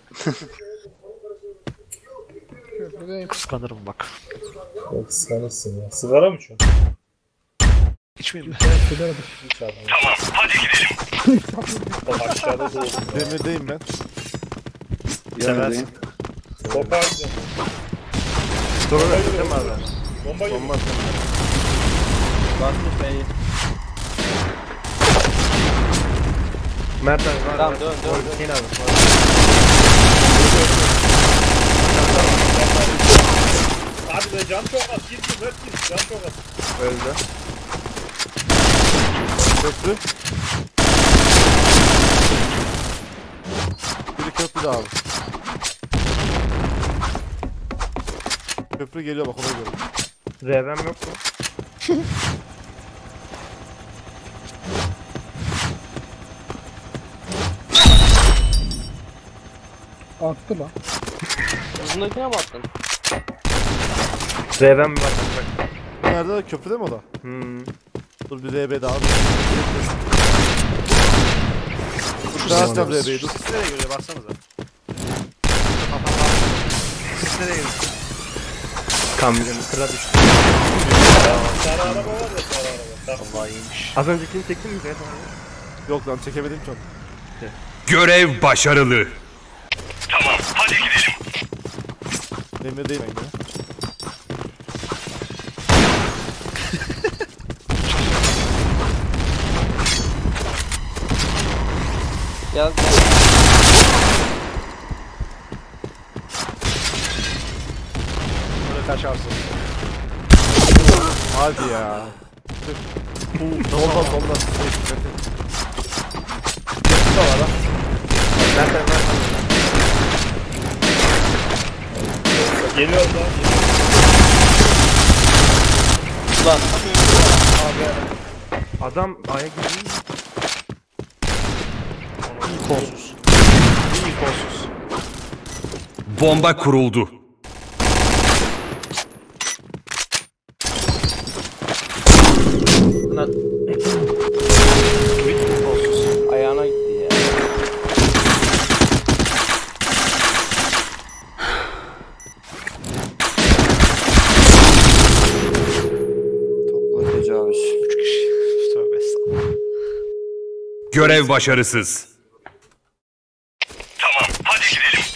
Köprüdeyim. Kıskanırım bak. Yok kıskanırsın ya. Sigara mı şu? İçmeyeyim mi? Hiç abi. Tamam, hadi gidelim. Bak aşağıda doğdum ya. Demirdeyim ben. Seversin. Topa gidiyorum. Dur öyle mi abi? Bomba gibi. Basmış beni. Mert abi var. Tamam dön. Hüseyin abi. Hadi be can çok az. Gir Mert gir. Can çok az. Öldü. Köprü. Biri köprüde abi. Köprü geliyor bak ona göre. RV'm yok mu? Attı lan. Uzundakine mi attın? RV'm var bak. Nerede? Köprüde mi o da? Dur bir RB daha. Daha açacağım RB'yi dur. Sis nereye geliyor baksanıza. Sis nereye geliyor? Kamyon kıra düştü. Sarı araba var ya sarı araba. Tamam. Allah iyiymiş. Az öncekini çektin mi Zeyt abi? Yok lan çekemedim ki onu. Görev başarılı. Tamam, hadi gidelim. Demirdeyim ben yine. Gel. Böyle kaçarsın. Hadi ya. Solda solda. Geliyor lan. Lan. Adam A'ya girdi. İyi kolsuz. İyi kolsuz. Bomba kuruldu. Lan. Bitti kolsuz. Ayağına gitti ya. Topla tecavüz. 3 kişi. Tövbe estağfurullah. Görev başarısız. Tamam, hadi gidelim.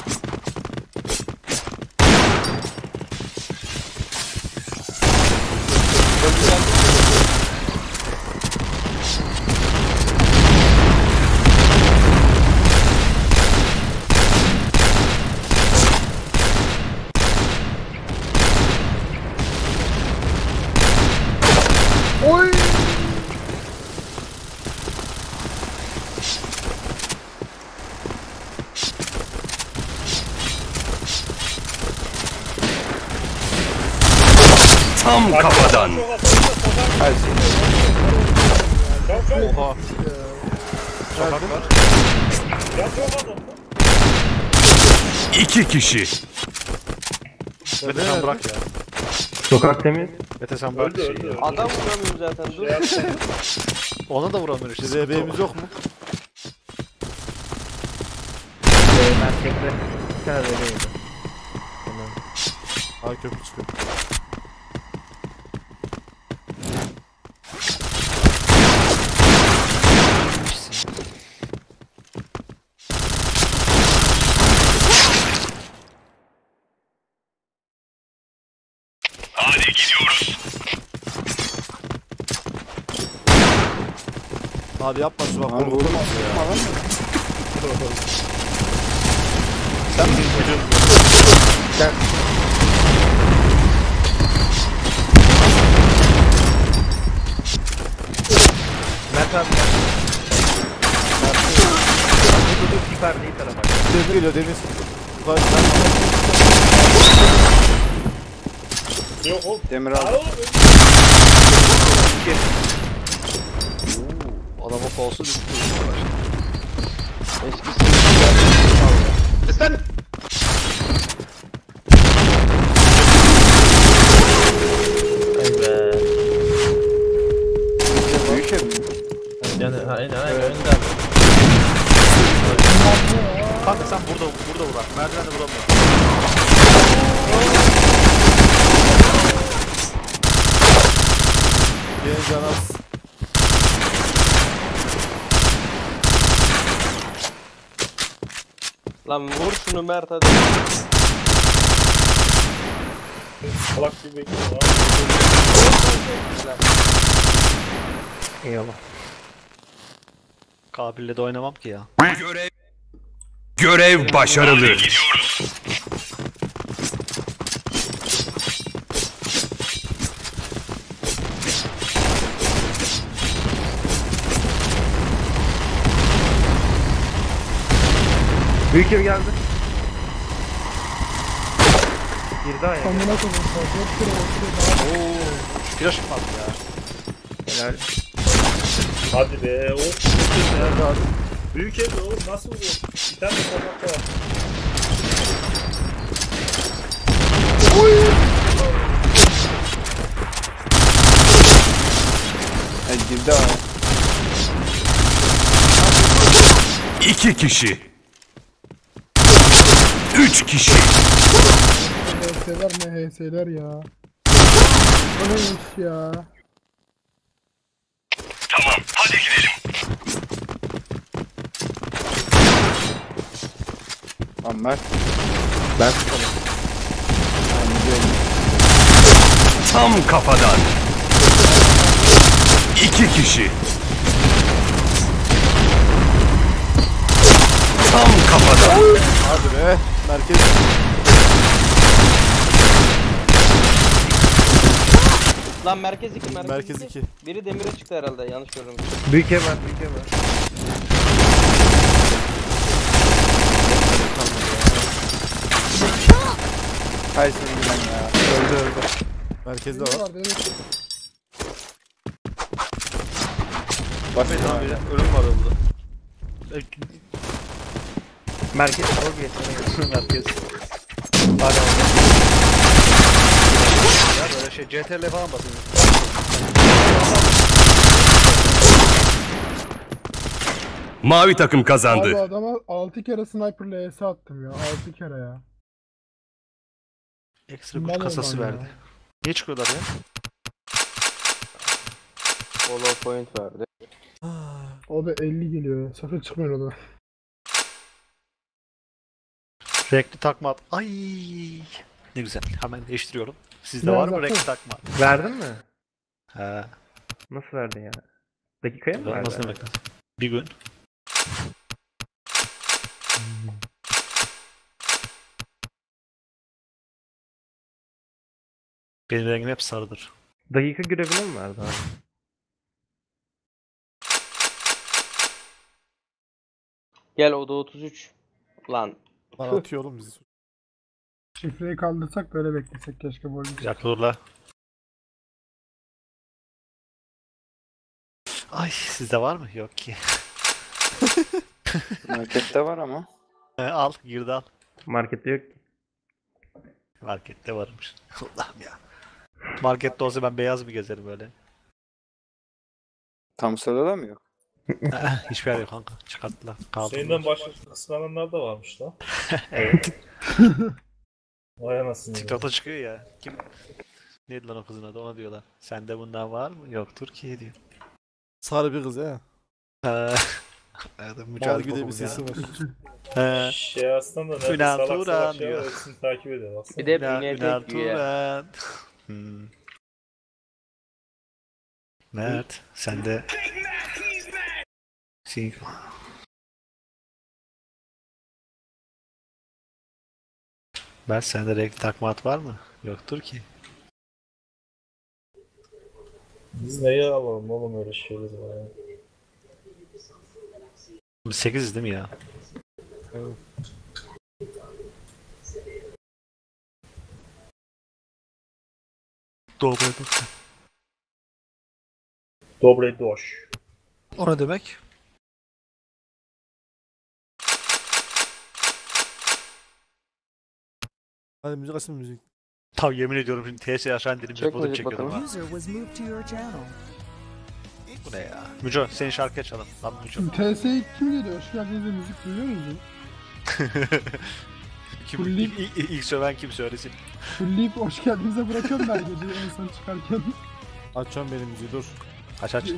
Oy! Tam kafadan. Oha. Sokak var. İki kişi. Mete sen bırak ya. Sokak temiz. Mete sen bırak Öldü, şeyi öldü. ya. Adam vuramıyorum zaten dur. Ona da vuramıyor işte. Biz RB'miz yok mu? Merkezde. Bir tane RV'ydi. Ha köprü çıkıyor. Hadi gidiyoruz. Abi yapma şu bak. Lan Bunu vurma. Sen mi çocuğun? Mert abi. Dur perdeyi tara bak. Demir geliyor Deniz. Yukarı Yok oğlum. Demir Aa, al. oğlum, adama Kolsu düştü. Eskisi. Sen! Ay be. Büyük ev mi? Yani aynen önden. Kanka sen burada vur. Merdivende vuramıyor. Gene can az. Lan vur şunu Mert hadi. Salak gibi bekliyorum abi. Eyvallah. Kabil'le de oynamam ki ya. Görev başarılı. Büyük ev geldi. Girdi ayağa. Amına koyayım. Çok kere oturuyor. Ooo. Flash mı attı ya? Helal. Hadi be. Of. Nerede abi? Büyük evde oğlum nasıl bu? Bir tane sokakta var. Girdi ayağa. 2 kişi. 3 kişi. HS'ler ne HS'ler ya. O neymiş ya. Tamam, hadi gidelim. Lan Mert. Ben Tam kafadan. 2 kişi. Tam kafadan. Hadi be. Merkez. Lan merkez 2 Merkez 2. Biri demire çıktı herhalde yanlış gördüm. büyük ev var, büyük ev var. Hay senin giden ya. Öldü. Merkezde Ne var. vardı evet. Basit Tamam abi. ya. Ölüm var orada. Merkez doğru geçsene. Merkez. Hala orada. Ya böyle şey CTRL falan basın. Mavi takım Abi kazandı. adama 6 kere sniper'la ES attım ya. 6 kere ya. Ekstra Mal güç kasası olman ya. verdi. Niye çıkıyorlar ya? Follow point verdi. O da 50 geliyor ya. Sakın çıkmayın o da. Renkli takma at. Ay ne güzel. Hemen değiştiriyorum. Sizde Ne var mı yaptın? renkli takma? Verdin mi? He. Nasıl verdin ya? Dakikaya mı verdin? Nasıl demek? Bir gün. Benim rengim hep sarıdır. Dakika görevini mi verdi abi? Gel oda 33. Lan. Lan atıyor oğlum bizi. Şifreyi kaldırsak böyle beklesek keşke bu oyunu. Bir dakika dur la. Ay sizde var mı? Yok ki. Markette var ama. Al girdi al. Markette yok ki. Markette varmış. Allah'ım ya. Markette olsa ben beyaz mı gezerim böyle? Tam sırada mı yok? Hiçbir yer yok kanka. Çıkarttılar. Kaldı. Seyinden başka kıskananlar da varmış lan. Evet. Vay anasını. TikTok'ta çıkıyor ya. Kim? Neydi lan o kızın adı? Ona diyorlar. Sende bundan var mı? Yoktur ki diyor. Sarı bir kız ya. Evet, Mal mücadele gibi de bir okulum ya. sesi var. Şey aslında nerede Ünal salak Turan salak şey diyor. var hepsini takip ediyor. Baksana. Bir de Ünal Ünal güya. Turan. Mert, sende... Mert, sende renkli takmat var mı? Yoktur ki. Biz neyi alalım oğlum öyle şeyler var ya. 8'iz değil mi ya? Dobre doş. O ne demek? Hadi müzik açsın müzik. Tav yemin ediyorum şimdi TS aşağı indirdim. Çek Modem müzik çekiyordum ha. User was moved to your channel. Bu ne ya? Müco senin şarkı açalım. Lan Müco. TS'ye kim geliyor? Hoş geldiniz müzik duyuyor musun? Kim, Fulleyip- ilk söven kim söylesin? Fulleyip hoş geldinize bırakıyorum her gece en son çıkarken. Açıyorum benim müziği dur. Aç aç.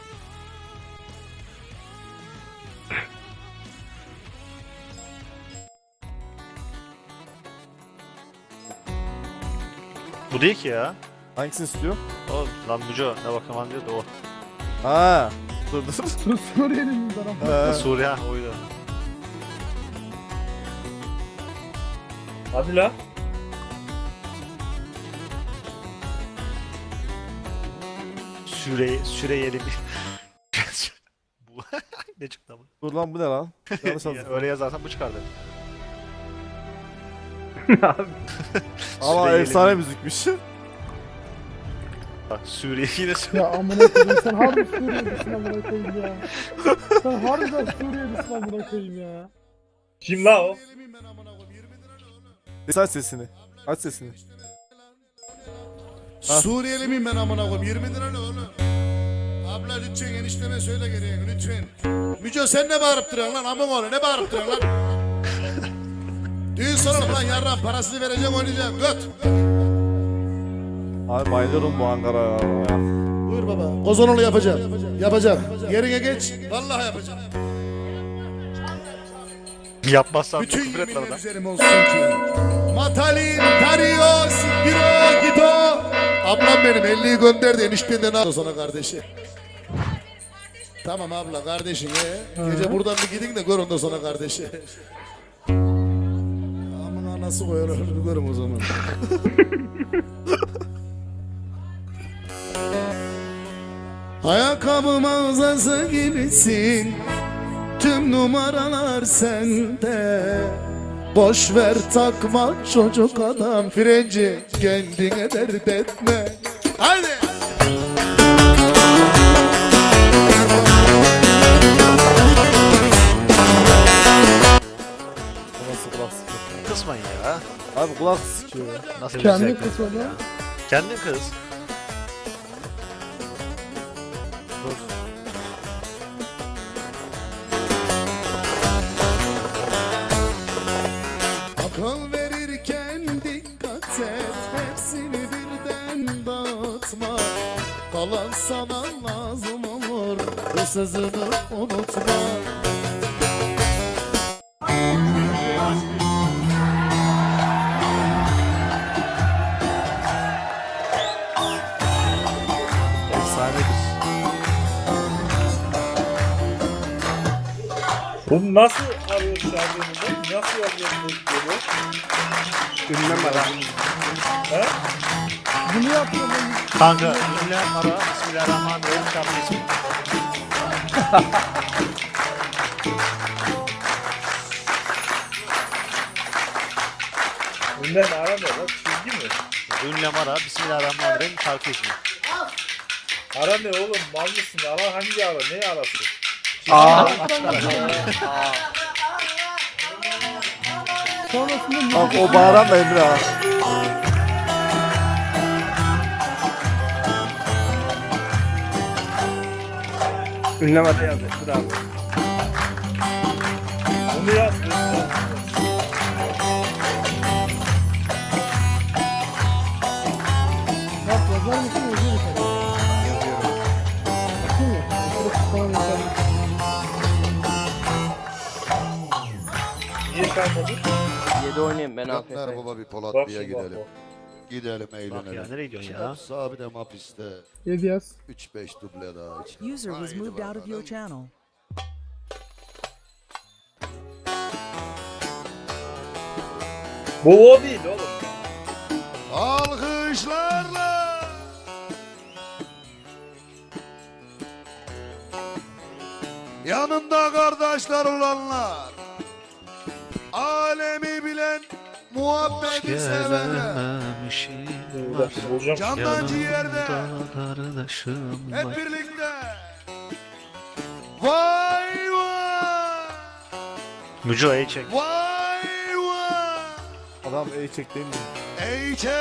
Bu değil ki ya. Hangisini istiyor? O lan Müco ne bakamam diyordu o. Ha. Dur dur. Suriyeli'nin tarafı. Suriye ha oydu. Hadi la. Süreyeli bir. Bu ne çıktı ama? Dur lan bu ne lan? Yanlış Ya, yazdım. öyle yazarsan bu çıkardı. Ama Süreyeli efsane bir- müzikmiş. Bak, Suriye yine Suriye. Ya amına koyayım sen harbi Suriyelisin amına koyayım ya. Sen harbiden Suriyelisin amına koyayım ya. Kim la o? Aç sesini. Aç sesini. Suriyeli miyim ben amına koyayım? 20 lira ne oğlum? Abla lütfen enişteme söyle geriye lütfen. Müco sen ne bağırıp duruyorsun lan amın oğlu ne bağırıp duruyorsun lan? Düğün salonu lan yarram parasını vereceğim oynayacağım göt. Abi bayılıyorum bu Ankara'ya ya. Buyur baba. Kozanoğlu yapacağım. Yapacağım. Yerine geç. Vallahi yapacağım. Yapmazsan Bütün küfür etme yeminler lan. üzerim olsun ki. Matalin, Dario, Sikiro, Gito. Ablam benim 50'yi gönderdi eniştenden al sana kardeşi. Tamam abla kardeşin Gece buradan bir gidin de gör ondan sonra kardeşi. Aman anası koyarlar bir görüm o zaman. Ayakkabı mağazası gibisin. Tüm numaralar sende. Boş ver takma çocuk adam frenci kendine dert etme. Haydi. Bu nasıl kulak sıkıyor? Kısmayın ya. Abi kulak sıkıyor ya. Nasıl bir Kendi zevk kız ya. olan. Kendin kız. Dur. Akıl verirken dikkat et, hepsini birden dağıtma. Kalan sana lazım olur, bu sözünü unutma. Efsanedir. Bunu nasıl arıyoruz şarkımızda? Nasıl yazıyoruz? Ünlem var ha. He? Bunu yapıyorum. Kanka ünlem ara. Bismillahirrahmanirrahim. Şarkı ismi. Bundan ara ne lan? Çizgi mi? Ünlem ara. Bismillahirrahmanirrahim. Şarkı ismi. Ara ne oğlum? Mal mısın? Ara hangi ara? Ne arası? Sonrasında Bak o bağıran da Emre ha. Ünlem adı yazdı. Dur abi. Bunu yaz. yap yazar mısın yazıyor musun? Yazıyorum. Bakın ya. Tamam yazar mısın? Niye kalmadı? 7 oynayayım ben Ver AFK. baba bir Bak Polatlı'ya şimdi bak gidelim. o. Gidelim Bak ya eğlenelim. nereye gidiyorsun ya? Sabi de mapiste 7 yaz. 3-5 duble daha iç. User was Haydi moved out of your bakalım. channel. Bu o değil oğlum. Alkışlarla. Yanında kardeşler olanlar. Alemi bilen muhabbeti sevenler. Bir dakika bulacağım. Candan ciğerde Kardeşim hep birlikte. Vay vay. Müco çek. Vay vay. Adam E çek değil mi? Ey çek.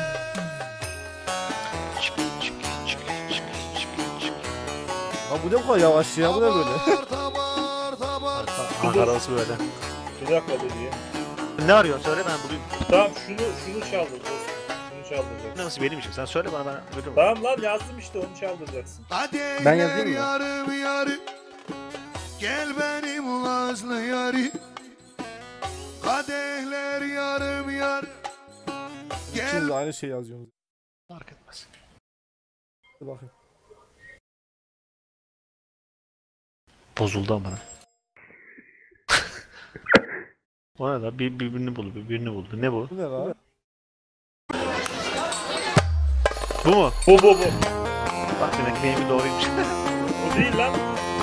Ha bu ne bu kadar yavaş ya, bu ne böyle? Ankara'sı böyle. Bir dakika dedi ya. Ne arıyorsun söyle ben bulayım. Tamam şunu çaldıracağız. Şunu çaldıracağız. Nasıl benim işim? Sen söyle bana, ben ölürüm. Tamam lan yazdım işte, onu çaldıracaksın. Ben yazayım mı? Yarım yarım. Gel benim nazlı yarim. Kadehler yarım yarım. İkiniz de aynı şey yazıyorsunuz. Fark etmez. Dur bakayım. Bozuldu ama. O ne lan? Birbirini buldu. Ne bu? Bu ne lan? Bu mu? Bu. Bak demek ki benimki doğruymuş. Bu değil lan.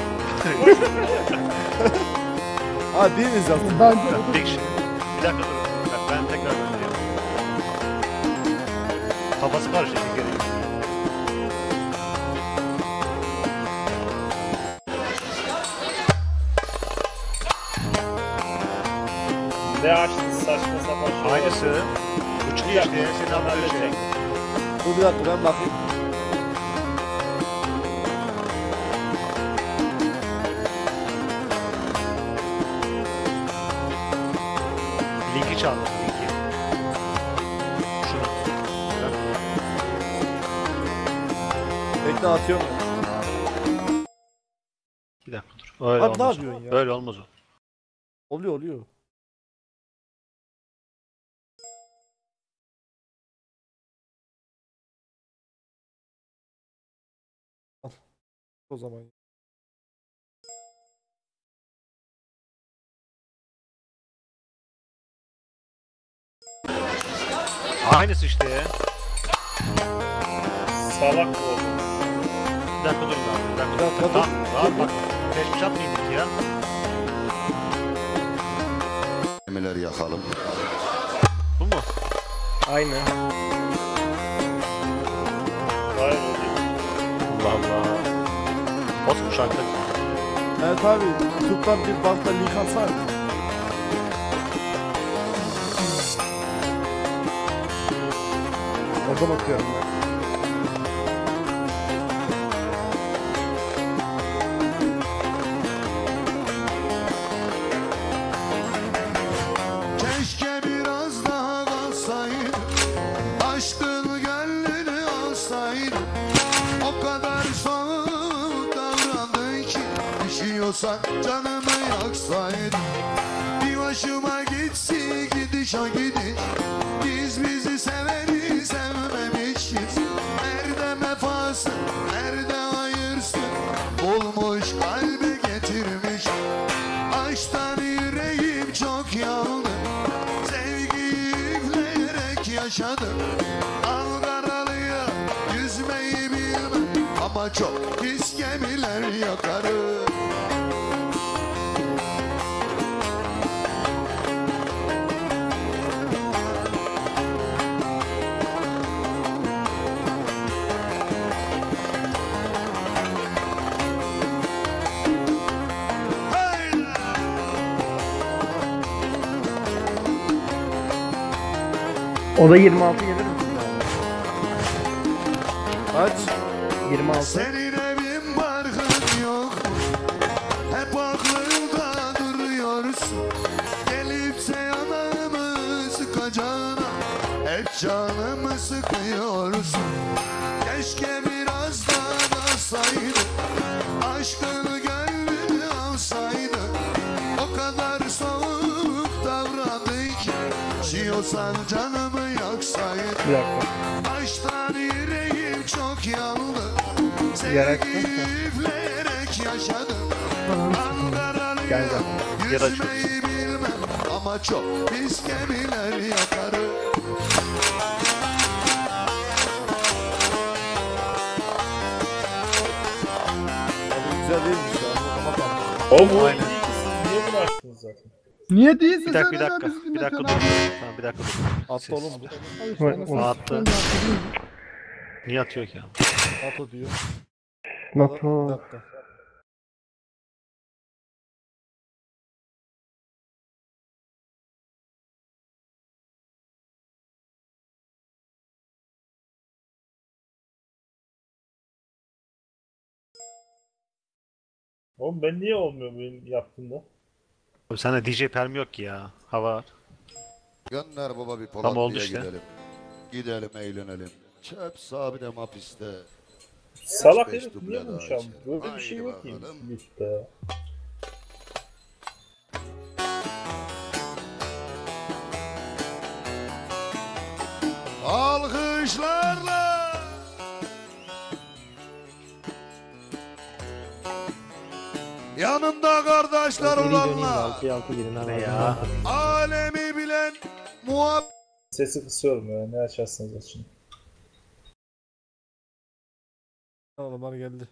Ha biriniz yazdınız. Bence o da Bir dakika dur. Bak ben tekrar dönüyorum. Kafası karışık bir kere. Ne açtın saçma sapan şey. Aynısı. Bu çıkıyor işte. Senin anladığın şey. Dur bir dakika ben bakayım. Linki çaldı. Linki. Şunu. Bekle atıyorum. Bir dakika dur. Öyle Abi ne olmaz. yapıyorsun ya? Öyle olmaz o. Oluyor. Al. O zaman. Aynısı işte ya. Salak bu. Bir dakika dur lan. Bir dakika Bir dakika dur. dur. Tamam. Rahat bak. Geçmiş atmayayım ki ya. Emeleri yakalım. Bu mu? Aynı. Hayır o değil. Allah Allah. Nasıl bu şarkı? Evet abi, YouTube'dan bir bankta link atsana. Oradan okuyorum ben. Keşke biraz daha kalsaydı, aşkın gönlünü alsaydı. O kadar soğuk davrandın ki, düşüyorsan canımı yaksaydı. Bir başıma gitsin gidiş o gidiş, biz bizi seveni sevmemişiz. Nerede vefası, nerede hayırsın, bulmuş kalbi getirmiş. Aşktan yüreğim çok yandı, sevgiyi üfleyerek yaşadım. Ankara'lıya yüzmeyi bilmem ama çok pis gemiler yakarım. O da 26 gelir mi? Aç. 26. Senin evin barkın yok, hep aklımda duruyorsun. Gelipse yanağımı sıkacağına, hep canımı sıkıyorsun. Keşke biraz daha kalsaydı, aşkını gönlünü alsaydı. O kadar soğuk davrandın ki, yaşıyorsan canımı yaksaydı. Bir dakika. Aşktan yüreğim çok yandı, Yarak sevgiyi üfleyerek yaşadım. Gel Ankara'lıya yüzmeyi bilmem ama çok pis gemiler yakarım. Abi güzel değilmiş ya. Kapatalım. O mu? Aynen. Niye bunu açtınız zaten? Niye değilse Bir dakika, sen bir neden dakika. bizi Bir dakika dur. dinletiyorsun Tamam bir dakika dur. Attı oğlum bu. abi? Al işte, O anasını attı. satayım, ben hatırlıyorum. Niye atıyor ki ya? NATO diyor. NATO. Bir dakika. Oğlum ben niye olmuyor benim yaptığımda? Abi sende DJ permi yok ki ya. Hava var. Gönder baba bir Tam oldu Polatlı'ya işte. gidelim. Gidelim eğlenelim. Çöp sabide hapiste. Salak Beş herif duble niye daha bulmuş abi? içelim. Böyle bir Haydi şey yok ki. bakalım. YouTube'da. Alkışlarla. Yanında kardeşler olanla. 6'ya 6 girin Ne abi. ya? Alemi bilen muhab... Sesi kısıyorum ya. Ne açarsınız açın. Adamlar geldi.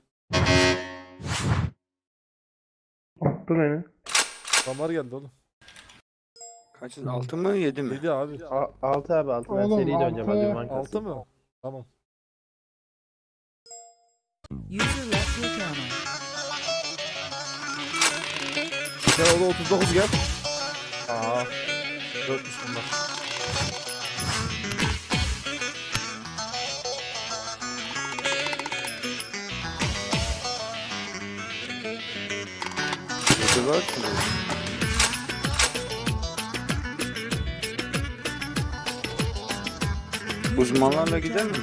Attı beni. Adamlar geldi oğlum. Kaçın? 6 mı 7 mi? 7 abi. 6 abi 6. Ben Oğlum, seri döneceğim. altı. Hadi man 6 mı? Tamam. User left your channel. Gel orada 39 gel. Aa. 4'müş bunlar. Yedi var ki. Uzmanlarla gider mi?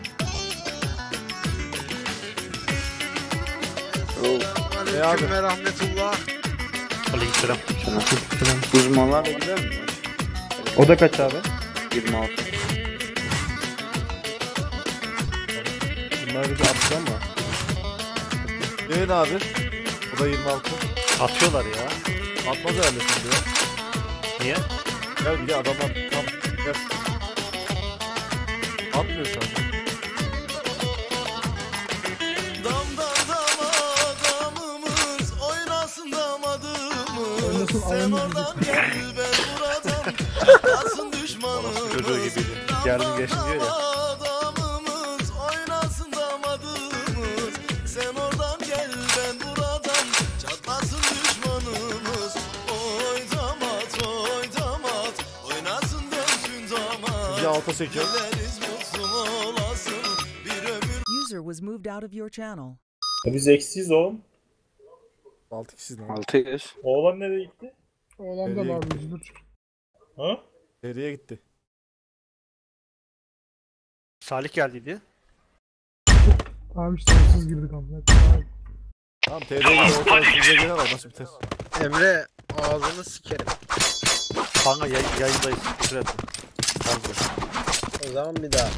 Ne abi? Aleykümselam. Uzmanlarla gider mi? O da kaç abi? 26. Bunlar bizi attı ama. Yayın abi. Bu da 26. Atıyorlar ya. Atmaz herhalde şimdi ya. Niye? Gel bir de adamlar tam gel. Atmıyor şu an. Oynasın alanı Orası çocuğu gibiydi. Geldim geçtim diyor ya. Bir alta çekiyor. User was moved out of your channel. Biz eksiyiz oğlum. 6 kişiyiz lan. 6 yaş. Oğlan nereye gitti? Oğlan da Nereye var gitti? mecbur. Ha? Nereye gitti? Salih geldiydi. Abi işte hırsız girdik ama. Abi. Tamam TR'ye gidiyor. Orta size gelir ama maç biter. Emre ağzını sikerim. Kanka yayındayız. Küfür etme. O zaman bir daha.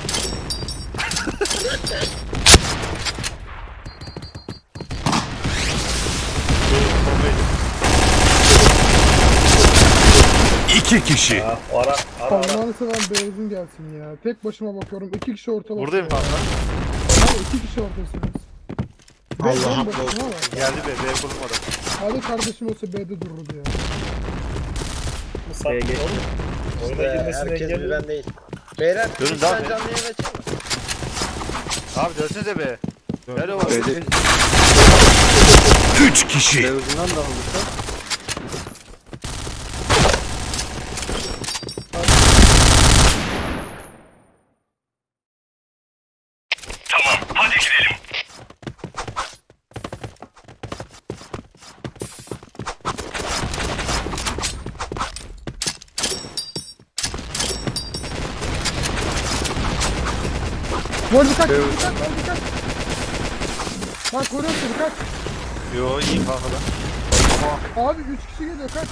İki kişi. Ha, ara. Allah'ını seven beyazın gelsin ya. Tek başıma bakıyorum. 2 kişi orta bakıyor. Buradayım kanka. Abi 2 kişi ortasınız. Allah başıma var. Geldi be. B kurulmadı. Hadi kardeşim olsa B'de dururdu ya. B'ye geçti. Oyuna girmesini Herkes bir engelliyor. ben değil. Beyler Dönün lütfen abi. canlı yayın açın mı? Abi dönsenize be. Nerede var? Öyle. 3 kişi. Televizyondan da alırsa. Tamam, hadi gidelim. Gol dikkat. Gol dikkat. Lan koruyorum seni kaç. Yo iyiyim kanka da. Abi 3 kişi geliyor kaç.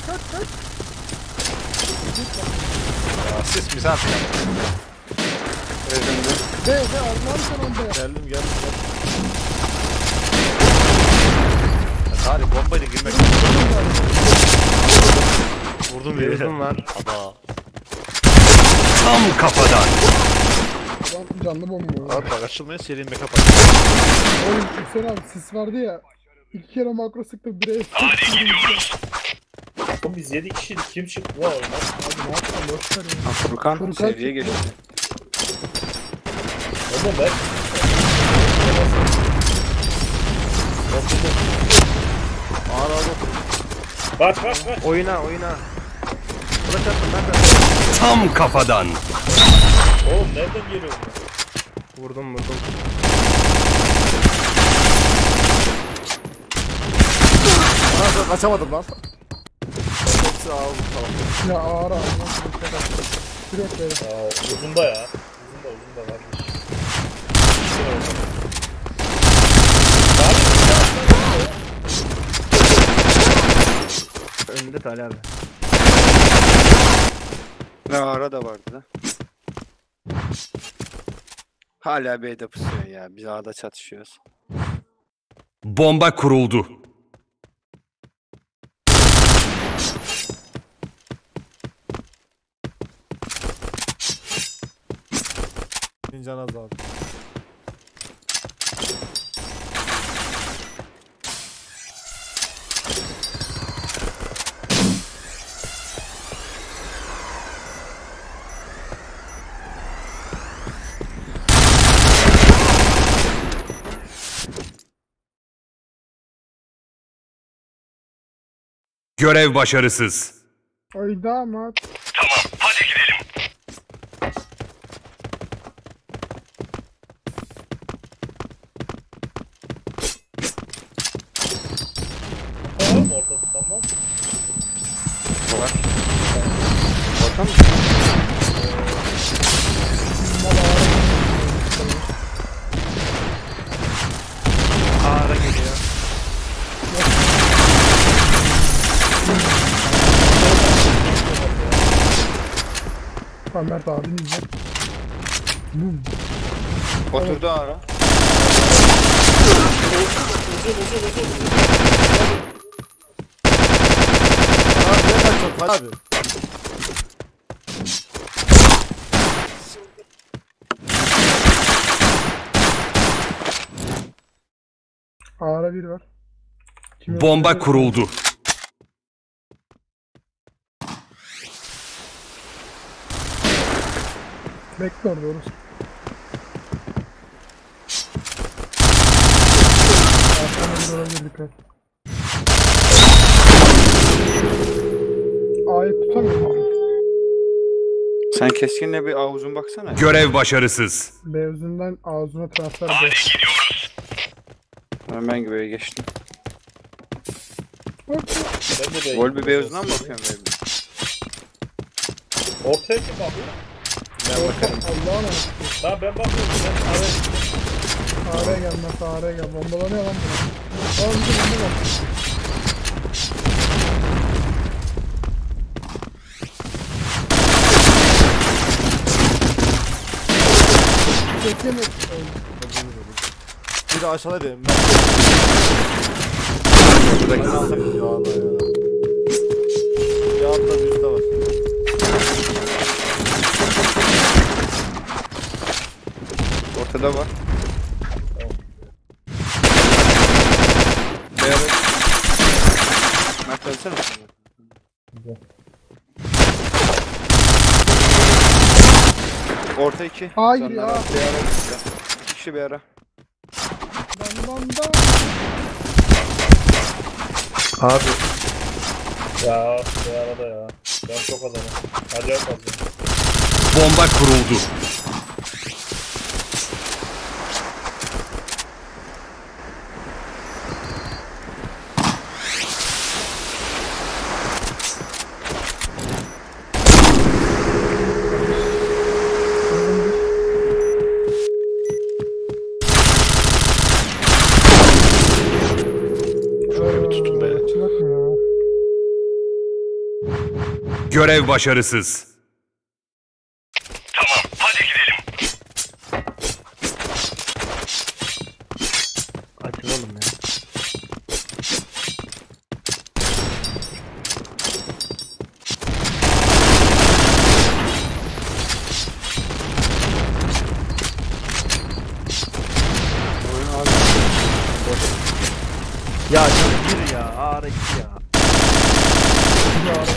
Ya siz misafir. B Allah'ın seven B. Geldim. Tarih bombayla girmek. Vurdum diye. Vurdum lan. Ada. Tam kafadan. Lan canlı bomba. Abi bak açılmaya serinin backup aç. Oğlum Hüseyin abi sis vardı ya. 2 kere makro sıktım 1'e Hadi gidiyoruz. Oğlum biz 7 kişiydik. Kim çıktı lan oyuna? Abi ne yapacağım boşver ya. Furkan Furkan seriye geçti. Oğlum ben. Kaç. Oyna. Ulaş attım ben de. Tam kafadan. Oğlum nereden geliyor? Vurdum. kaçamadım lan. Hepsi ağzı tamam. Ya ağır ağır. Bir yok böyle. Uzunda ya. Uzunda kardeş. Önünde Talha abi. Ne ara da vardı da. Hala B'de pusuyor ya. Biz A'da çatışıyoruz. Bomba kuruldu. Can az abi. Görev başarısız. Ay damat. Tamam, hadi gidelim. Var mı ortada tamam? Var. Bakar mı? Ağara geliyor. Mert abini izle. Bum. Oturdu ara. Abi ne kaçıyor abi? Ağara bir var. Bomba kuruldu. Bekle orada orası. Arkadan olabilir dikkat. A'yı tutamıyorum. Sen keskinle bir A uzun baksana. Görev başarısız. Beyazından ağzına transfer Hadi eder. gidiyoruz. Ben gibi geçtim. Ben de Gol bir beyazından mı bakıyorum benim? Ortaya kim bakıyor? Ben bakarım. Allah'ın anasını. Ha ben bakıyorum. Ben Ağrı'ya gel Mert, Ağrı'ya gel. Bombalanıyor lan buna. Aa bir de bomba var. Çekeme. Bir de aşağıda dedim. Buradaki Ya Allah ya. Yağında düzde var. ortada var. Beyaz. Mert dönsene. Orta 2. Hayır ya. Bir ara. 2 kişi bir ara. Damdan. Abi Ya bu arada ya. Ben çok adamım. Acayip adamım. Bomba kuruldu. şöyle bir tutun be. Çırak mı ya? Görev başarısız. Tamam, hadi gidelim. Açılalım ya. Ya canım bir ya. Ağara 2 ya. Bir Ağrı.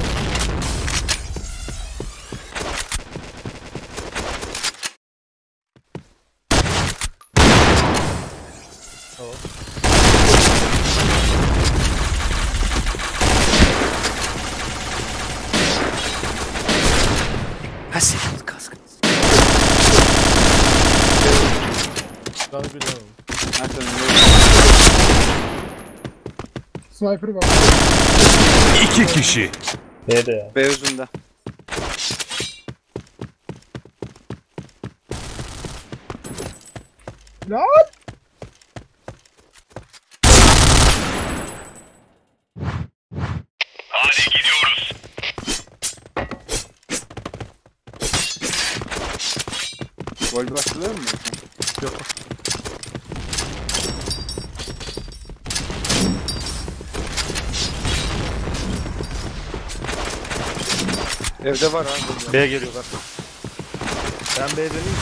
Ha senin kaskın. Ben biliyorum. Mert önünde. Sniper var. 2 kişi. Nerede ya? B uzunda. Lan! Hadi gidiyoruz. Gol başlıyor mu? Yok. Evde var abi. B'ye geliyorlar. Ben B'ye döneyim.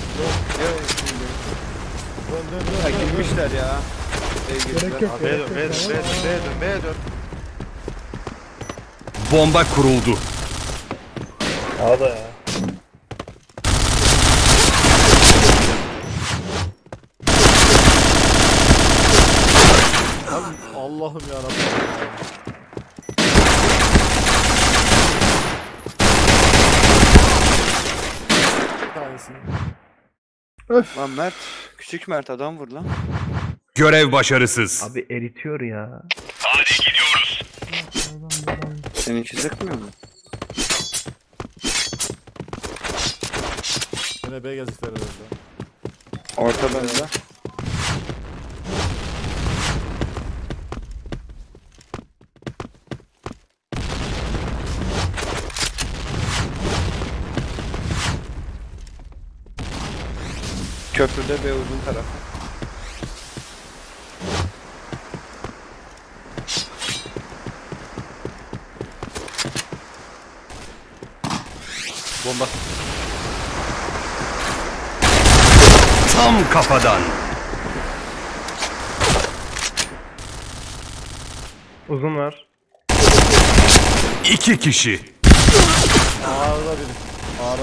Ha girmişler ya. Gerek yok. B'ye dön, B'ye dön, B'ye dön, B'ye dön. Bomba kuruldu. Ağda ya. Allah'ım yarabbim. Bir tanesini. Lan Mert. Küçük Mert adam vur lan. Görev başarısız. Abi eritiyor ya. Hadi gidiyoruz. Seninki sıkmıyor mu? Yine B gelecekler herhalde. Orta bende. Köprüde B uzun tarafı. Bomba. Tam kafadan. Uzun var. 2 kişi. Ağırda biri. Ağırda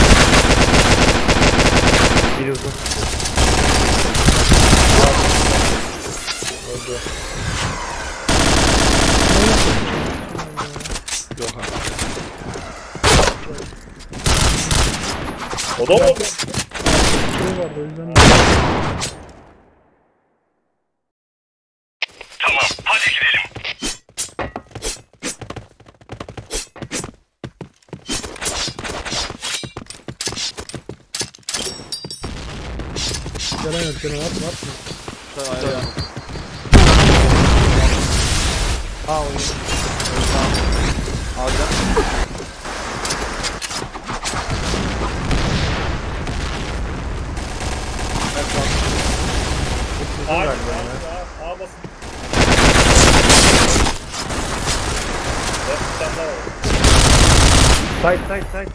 Bir uzun. Yok abi. O da mı? Şey vardı o yüzden. Tamam, hadi gidelim. Gelen yok gelen atma atma. Sen ayağa. Ha oyun. Ağda. Ağa basın. Bir tane daha var. Side.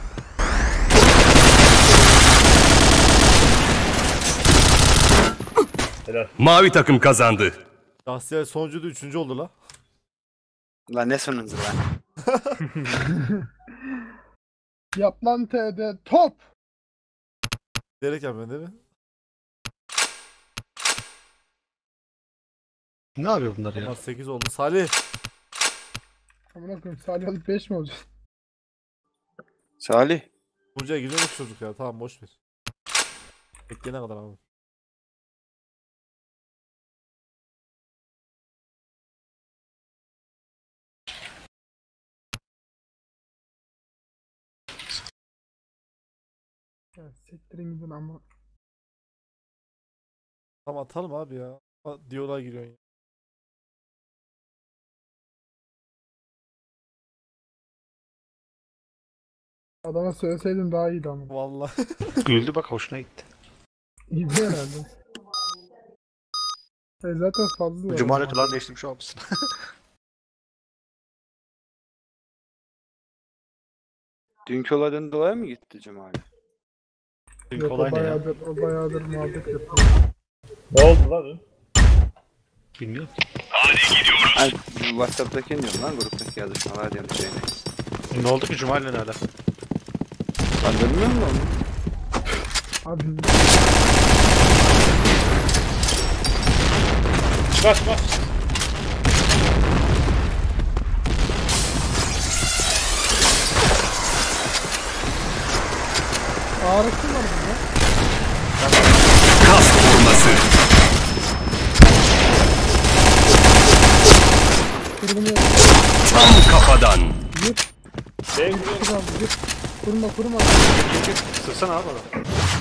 Helal. Mavi takım kazandı. Şahsiye sonuncu da 3. oldu la. Lan ne sonuncu lan? Yap lan TD top. Derek yapıyorsun değil mi? Ne yapıyor bunlar ya? Ama 8 oldu. Salih. Amına koyayım Salih alıp 5 mi olacak? Salih. Burcu'ya giriyormuş çocuk ya. Tamam boş ver. Bekleyene kadar abi. Ya siktirin gidin ama. Tamam atalım abi ya. Diyaloğa giriyorsun ya. Adama söyleseydin daha iyiydi ama. Vallahi. Güldü bak hoşuna gitti. İyi herhalde. Zaten fazla. Cumali tulan değiştirmiş olmuşsun. Dünkü olaydan dolayı mı gitti Cumali? Dünkü Yok, olay ne ya? o bayağıdır muhabbet yapıyor. Ne oldu lan dün? Bilmiyorum. Hadi gidiyoruz. Ay WhatsApp'taki diyorum lan gruptaki yazışmalar diyorum şeyine. Ne oldu ki Cumali'yle ne alaka? Ben de bilmiyorum da onu. Abi Kaç. ağrısı var burada. Kas vurması. kafadan. Ben Dur abi git. Kurma. Sırsana abi bana.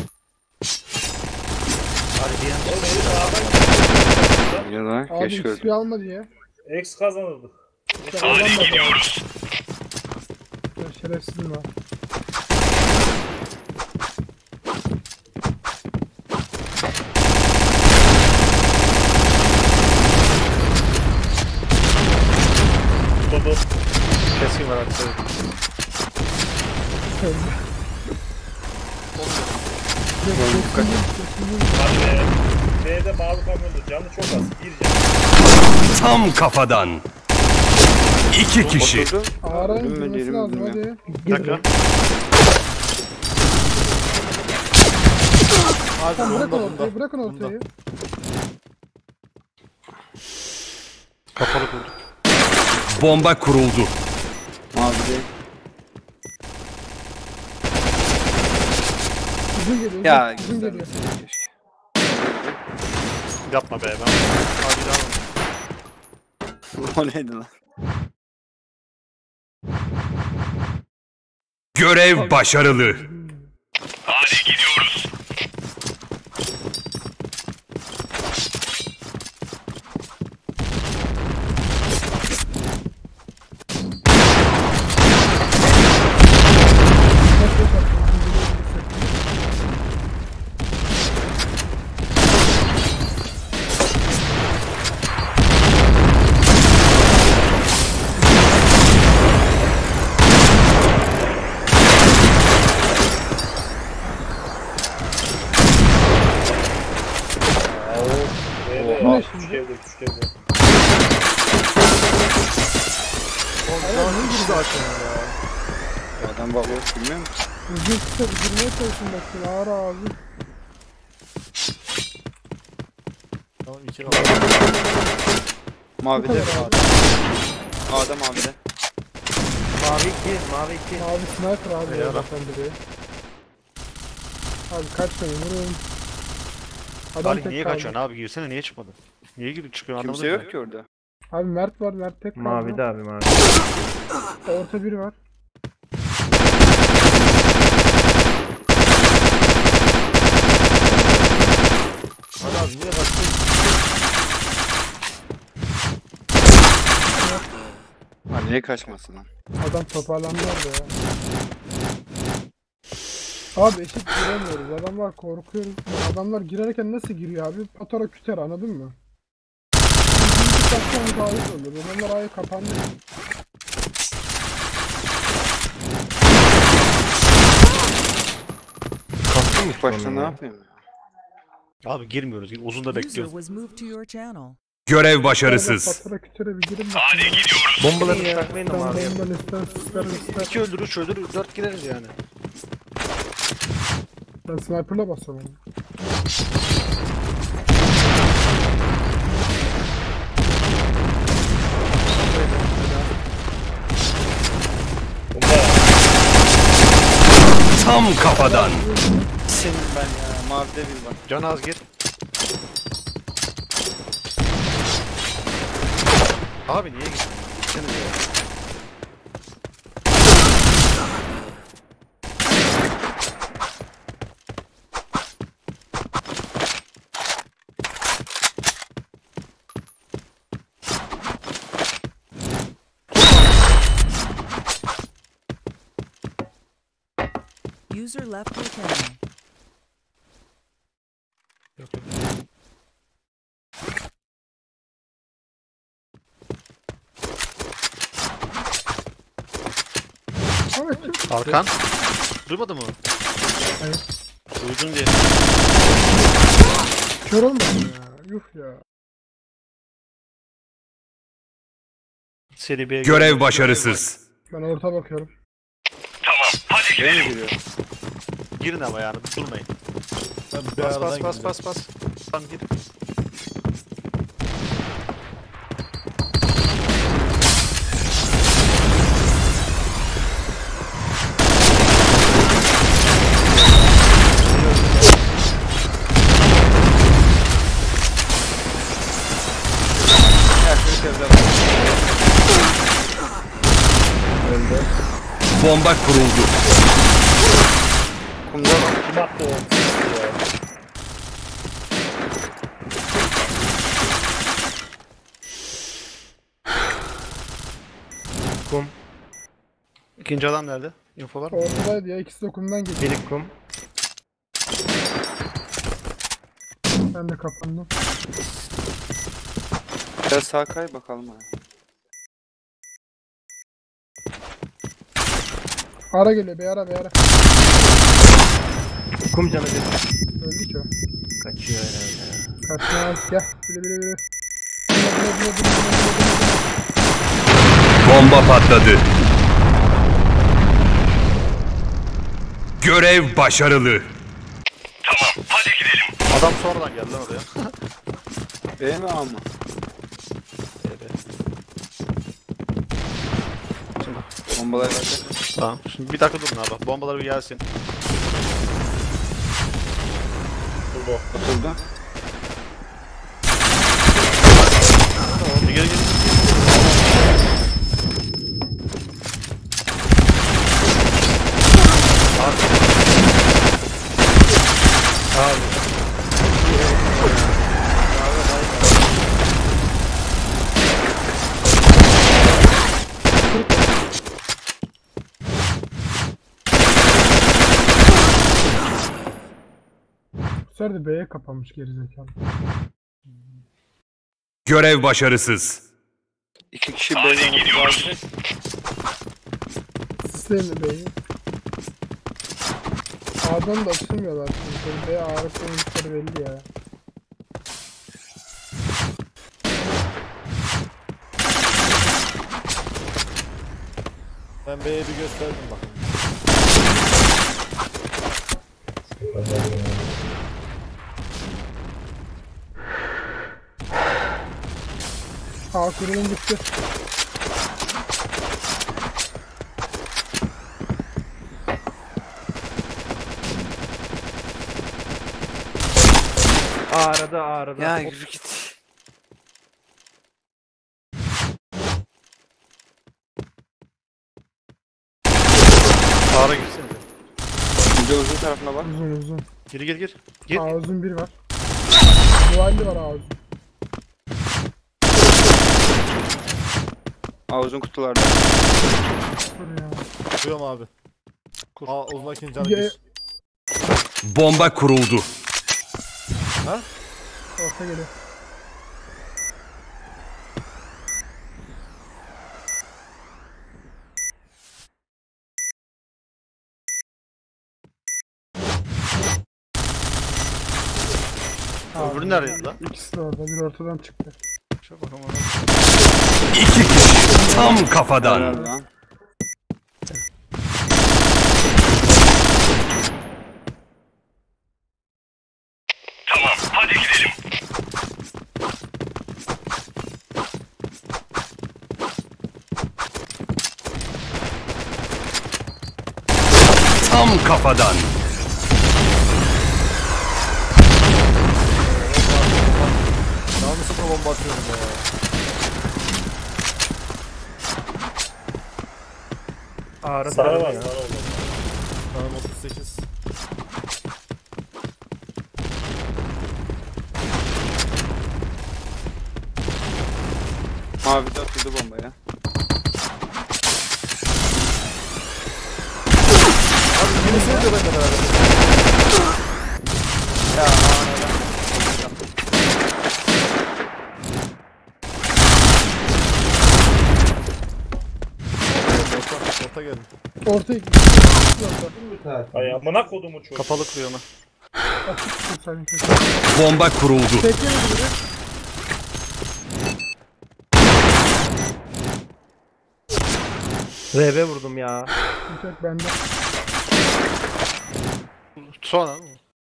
Hadi bir yan. Ya lan Abi geç XP gördüm. almadı ya. X kazanırdık. Hadi gidiyoruz. Ya şerefsizim ha. Tutuldu. Keskin var hadi söyle. Hadi be. B'de mavi kamyonda canı çok az. Bir can. Tam kafadan. 2 kişi. Oturdu. Ağrı'nın Öldüm ben, girmesi yerim lazım öldüm ya. hadi. Bir dakika. Tamam bırakın ortayı. Kapalı kurduk. Bomba kuruldu. Mavi de. Uzun geliyor. Ya uzun güzel. geliyor. Keşke. Yapma be ben. Hadi devam. O neydi lan? Görev başarılı. Hadi gidiyoruz. B'de küçük evde. Oğlum ne zaten ya. Bu adam bakıyor bilmiyor musun? Uzun kısa girmeye çalışın bak şimdi ağır abi. Tamam 2 kaldı. Mavi de. A'da mavi de. Mavi 2. Abi sniper abi ya Eyvallah. zaten biri. Abi kaç tane vurun. Ali tek niye kaldı. kaçıyorsun abi? Girsene niye çıkmadın? Niye girip çıkıyorsun Kimse anlamadım yok ki orada. Abi Mert var Mert tek kaldı. Mavi de abi mavi. Orta biri var. Hadi abi niye kaçtın? Ha niye kaçmasın lan? Adam toparlandı orada ya. Abi eşit giremiyoruz. Adamlar korkuyoruz. Adamlar girerken nasıl giriyor abi? Patara küter anladın mı? İkinci taktan daha iyi olur. Adamlar ayı kapandı. Kalktın ilk başta ne yapayım ya? Abi girmiyoruz. Uzun da User bekliyoruz. was moved to your channel. Görev başarısız. Patara kütere bir girin. Hadi gidiyoruz. Bombaları takmayın da Tam mavi. bomba ister. 2 öldürür, 3 öldürür, 4 gireriz yani. Ben sniper'la basıyorum onu. Tam kafadan. Senin ben ya. Mavide bir var. Can az gir. Abi niye gittin? Gitsene ya. User left your channel. Abi kim? Arkan. Duymadın mı? Hayır. Duydun diye. Kör olmadı ya. Yuh ya. Seri B'ye Görev başarısız. Ben orta bakıyorum. Hadi B'ye mi gidelim. giriyor? Girin ama yani durmayın. Ben bir Bas aradan bas bas gidiyorum. bas bas. Tamam gir. Ya şöyle evde var. Bomba kuruldu. Kumda lan. Kim attı o? Ya. Kum. İkinci adam nerede? Info var mı? Ortadaydı ya, ikisi de kumdan geçti. Biri kum. Ben de kapandım. Biraz sağa kay bakalım abi. Ara geliyor, bir ara. Kum canı bir. Öldü ki o. Kaçıyor herhalde ya. Kaçmaz, gel. Bile. Bomba patladı. Görev başarılı. Tamam, hadi gidelim. Adam sonradan geldi lan oraya. B mi A mı? Bombalar nerede? Tamam. Şimdi bir dakika durun abi. Bombalar bir gelsin. Oturdu. Bir geri. Bu sefer de B'ye kapanmış gerizekalı. Görev başarısız. 2 kişi B'den gidiyoruz. Sistemi B'yi. A'dan da açılmıyorlar çünkü. B'ye ağırlık koydukları belli ya. Ben B'ye bir gösterdim bak. A kurulum gitti. Arada. Ya yürü git. Ağra girsene. Bir de uzun tarafına bak. Uzun. Gir. Gir. A uzun biri var. Duvarlı var A uzun. A uzun kutularda. Dur ya. Kuruyorum abi. Kur. Aa uzundakinin canı Ye- bir. Bomba kuruldu. Orta geliyor. Öbürü neredeydi lan? İkisi de orada. Bir ortadan çıktı. Şuna bakalım. İki kişi tam kafadan. Helal lan. Tamam, hadi gidelim. Tam kafadan. Yanlışlıkla bomba atıyorum ya. Arada. Sarı var. Ya. Sarı oldu. Tamam 38. Mavi de atıldı bombaya. Abi yeni söylüyor benden herhalde. Ya A'dan. Orta geldi. Orta gitti. Ay amına kodumu çok. Kapalı kırıyor onu. Açık tut sen. Bomba kuruldu. Teklemedi biri. RB vurdum ya. Bir tek bende. Sonra.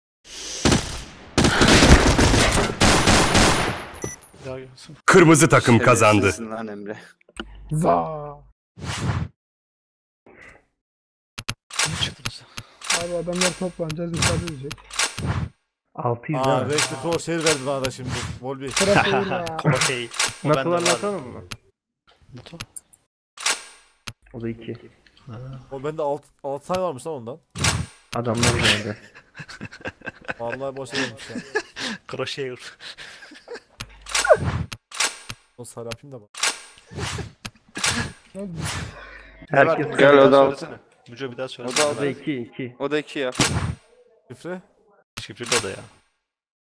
Ya gelsin. Kırmızı takım kazandı. Şerefsizsin lan Emre. Za. Ne çıktınız? Abi adamlar toplanacağız, müsaade edecek. 600 Aa ha. Reşli Kol şey verdi bana da şimdi. Volby. Sıra değil ya. Okey. O Nasıl bende var. anlatalım mı? Nasıl? O da 2. O bende 6 tane varmış lan ondan. Adamlar geldi. Vallahi boşa gelmiş ya. Crochet. O sarı yapayım da bak. Herkes Gel o da al. Söylesene. Müco bir daha söyle. O da al. O da 2. O da 2 ya. Şifre. Şifreli o da ya.